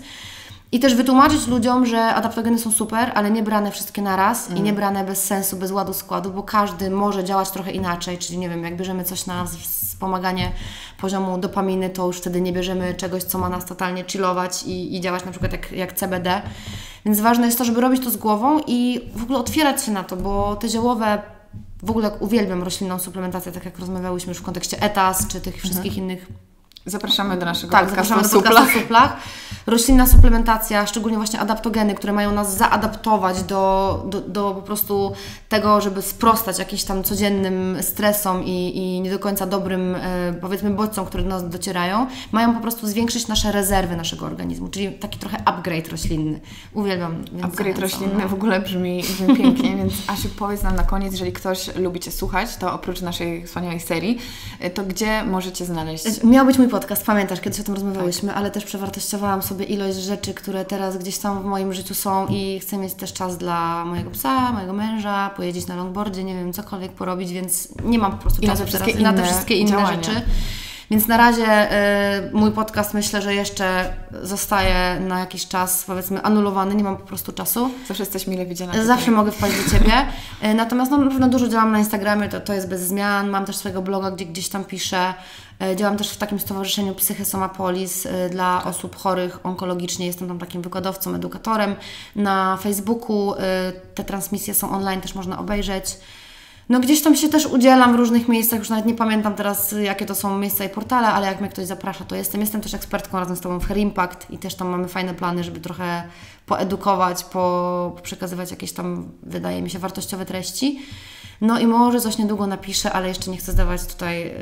I też wytłumaczyć ludziom, że adaptogeny są super, ale nie brane wszystkie naraz mm. i nie brane bez sensu, bez ładu składu, bo każdy może działać trochę inaczej, czyli nie wiem, jak bierzemy coś na wspomaganie poziomu dopaminy, to już wtedy nie bierzemy czegoś, co ma nas totalnie chillować i, i działać na przykład jak, jak C B D. Więc ważne jest to, żeby robić to z głową i w ogóle otwierać się na to, bo te ziołowe, w ogóle uwielbiam roślinną suplementację, tak jak rozmawiałyśmy już w kontekście E T A S czy tych wszystkich mm. innych. Zapraszamy do naszego tak, podcastu zapraszamy do podcastu o suplach. Roślinna suplementacja, szczególnie właśnie adaptogeny, które mają nas zaadaptować do, do, do po prostu tego, żeby sprostać jakimś tam codziennym stresom i, i nie do końca dobrym, e, powiedzmy, bodźcom, które do nas docierają, mają po prostu zwiększyć nasze rezerwy naszego organizmu, czyli taki trochę upgrade roślinny. Uwielbiam. Więc upgrade zachęcam. roślinny w ogóle brzmi, brzmi pięknie, więc Asiu, powiedz nam na koniec, jeżeli ktoś lubi Cię słuchać, to oprócz naszej wspaniałej serii, to gdzie możecie znaleźć? Miał być mój podcast, pamiętasz, kiedyś o tym rozmawiałyśmy, tak. ale też przewartościowałam sobie ilość rzeczy, które teraz gdzieś tam w moim życiu są i chcę mieć też czas dla mojego psa, mojego męża, pojeździć na longboardzie, nie wiem, cokolwiek porobić, więc nie mam po prostu I czasu na teraz inne i na te wszystkie inne działania. rzeczy. Więc na razie y, mój podcast myślę, że jeszcze zostaje na jakiś czas, powiedzmy, anulowany, nie mam po prostu czasu. Zawsze jesteś mile widziana. Zawsze tutaj. Mogę wpaść do Ciebie. Y, natomiast no, na pewno dużo działam na Instagramie, to, to jest bez zmian. Mam też swojego bloga, gdzie gdzieś tam piszę. Y, działam też w takim stowarzyszeniu Psyche Somapolis y, dla tak. osób chorych onkologicznie. Jestem tam takim wykładowcą, edukatorem. Na Facebooku y, te transmisje są online, też można obejrzeć. No gdzieś tam się też udzielam w różnych miejscach, już nawet nie pamiętam teraz, jakie to są miejsca i portale, ale jak mnie ktoś zaprasza, to jestem. Jestem też ekspertką razem z Tobą w Hair Impact i też tam mamy fajne plany, żeby trochę poedukować, po, przekazywać jakieś tam, wydaje mi się, wartościowe treści. No i może coś niedługo napiszę, ale jeszcze nie chcę zdawać tutaj, yy,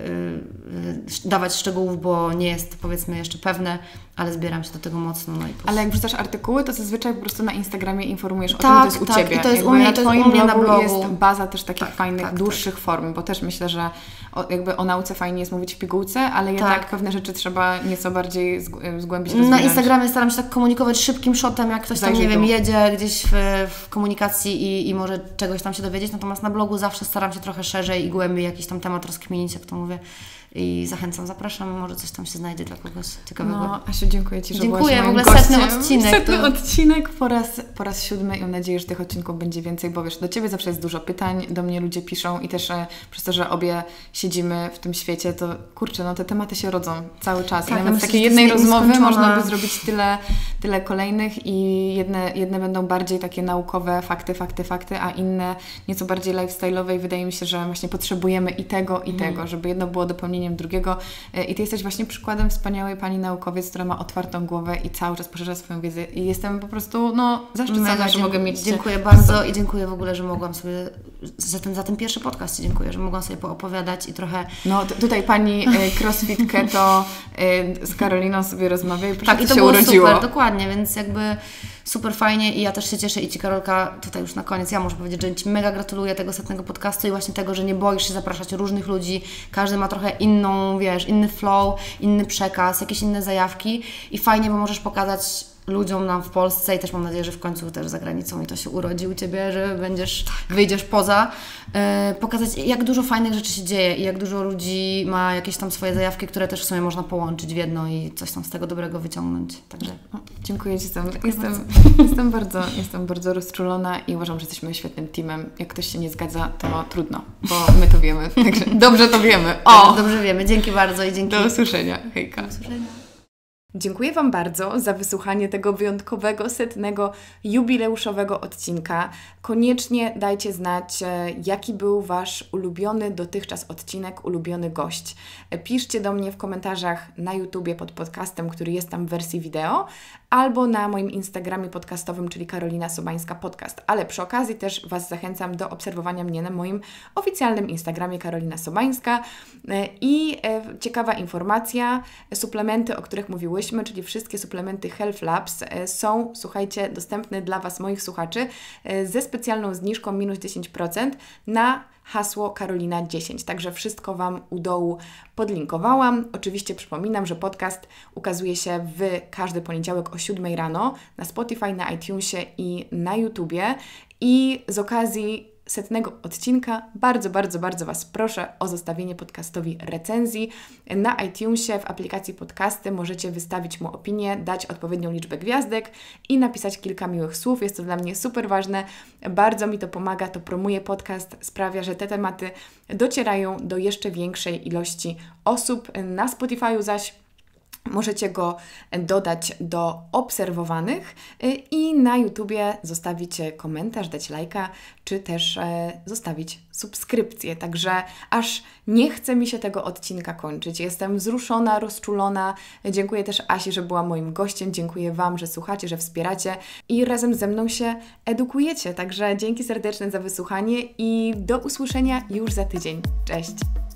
yy, dawać szczegółów, bo nie jest, powiedzmy, jeszcze pewne, ale zbieram się do tego mocno. No i ale jak wrzucasz artykuły, to zazwyczaj po prostu na Instagramie informujesz o tak, tym, to jest tak, u Ciebie. I to jest jakby u mnie, na to jest Twoim u mnie blogu na blogu. Jest baza też takich tak, fajnych, tak, dłuższych tak. form, bo też myślę, że o, jakby o nauce fajnie jest mówić w pigułce, ale jednak tak. pewne rzeczy trzeba nieco bardziej zgłębić, rozwinąć. Na Instagramie staram się tak komunikować szybkim shotem, jak ktoś tam, Zajrzyj nie wiem, tu. jedzie gdzieś w, w komunikacji i, i może czegoś tam się dowiedzieć, natomiast na blogu zawsze staram się trochę szerzej i głębiej jakiś tam temat rozkminić, jak to mówię. I zachęcam, zapraszam, może coś tam się znajdzie dla kogoś ciekawego. No, Asiu, dziękuję Ci, że dziękuję, byłaś moim w ogóle gościem. setny odcinek. Setny to... odcinek po raz, po raz siódmy i mam nadzieję, że tych odcinków będzie więcej, bo wiesz, do Ciebie zawsze jest dużo pytań, do mnie ludzie piszą i też e, przez to, że obie siedzimy w tym świecie, to kurczę, no te tematy się rodzą cały czas. Tak, I nawet z myślę, takiej że jednej jest rozmowy nieskończona. można by zrobić tyle, tyle kolejnych i jedne, jedne będą bardziej takie naukowe, fakty, fakty, fakty, a inne nieco bardziej lifestyle'owe i wydaje mi się, że właśnie potrzebujemy i tego, i mhm. tego, żeby jedno było dopełnieniem drugiego. I Ty jesteś właśnie przykładem wspaniałej pani naukowiec, która ma otwartą głowę i cały czas poszerza swoją wiedzę i jestem po prostu, no, zaszczycona, Mega, że mogę mieć... Dziękuję bardzo i dziękuję w ogóle, że mogłam sobie, za ten, za ten pierwszy podcast Ci dziękuję, że mogłam sobie poopowiadać i trochę... No, t- tutaj pani y, crossfit keto y, z Karoliną sobie rozmawia i proszę, tak, i to się było urodziło. super, dokładnie, więc jakby super fajnie i ja też się cieszę i Ci, Karolka, tutaj już na koniec ja muszę powiedzieć, że Ci mega gratuluję tego setnego podcastu i właśnie tego, że nie boisz się zapraszać różnych ludzi, każdy ma trochę inną, wiesz, inny flow, inny przekaz, jakieś inne zajawki i fajnie, bo możesz pokazać ludziom nam w Polsce i też mam nadzieję, że w końcu też za granicą i to się urodzi u Ciebie, że będziesz, wyjdziesz poza, yy, pokazać jak dużo fajnych rzeczy się dzieje i jak dużo ludzi ma jakieś tam swoje zajawki, które też w sumie można połączyć w jedno i coś tam z tego dobrego wyciągnąć. Także o, dziękuję Ci. Jestem, jestem, jestem, bardzo, jestem bardzo rozczulona i uważam, że jesteśmy świetnym teamem. Jak ktoś się nie zgadza, to trudno, bo my to wiemy. Także dobrze to wiemy. O! Dobrze wiemy. Dzięki bardzo i dzięki. Do usłyszenia. Hejka. Do usłyszenia. Dziękuję Wam bardzo za wysłuchanie tego wyjątkowego, setnego, jubileuszowego odcinka. Koniecznie dajcie znać, jaki był Wasz ulubiony dotychczas odcinek, ulubiony gość. Piszcie do mnie w komentarzach na YouTubie pod podcastem, który jest tam w wersji wideo, albo na moim Instagramie podcastowym, czyli Karolina Sobańska Podcast. Ale przy okazji też Was zachęcam do obserwowania mnie na moim oficjalnym Instagramie Karolina Sobańska. I ciekawa informacja, suplementy, o których mówiły wspomniałyśmy, czyli wszystkie suplementy Health Labs są, słuchajcie, dostępne dla Was, moich słuchaczy, ze specjalną zniżką minus dziesięć procent na hasło Karolina dziesięć. Także wszystko Wam u dołu podlinkowałam. Oczywiście przypominam, że podcast ukazuje się w każdy poniedziałek o siódmej rano na Spotify, na iTunesie i na YouTubie. I z okazji setnego odcinka bardzo, bardzo, bardzo Was proszę o zostawienie podcastowi recenzji. Na iTunesie w aplikacji podcasty możecie wystawić mu opinię, dać odpowiednią liczbę gwiazdek i napisać kilka miłych słów. Jest to dla mnie super ważne. Bardzo mi to pomaga, to promuje podcast, sprawia, że te tematy docierają do jeszcze większej ilości osób. Na Spotify'u zaś możecie go dodać do obserwowanych i na YouTubie zostawić komentarz, dać lajka, czy też zostawić subskrypcję. Także aż nie chce mi się tego odcinka kończyć. Jestem wzruszona, rozczulona. Dziękuję też Asi, że była moim gościem. Dziękuję Wam, że słuchacie, że wspieracie i razem ze mną się edukujecie. Także dzięki serdeczne za wysłuchanie i do usłyszenia już za tydzień. Cześć!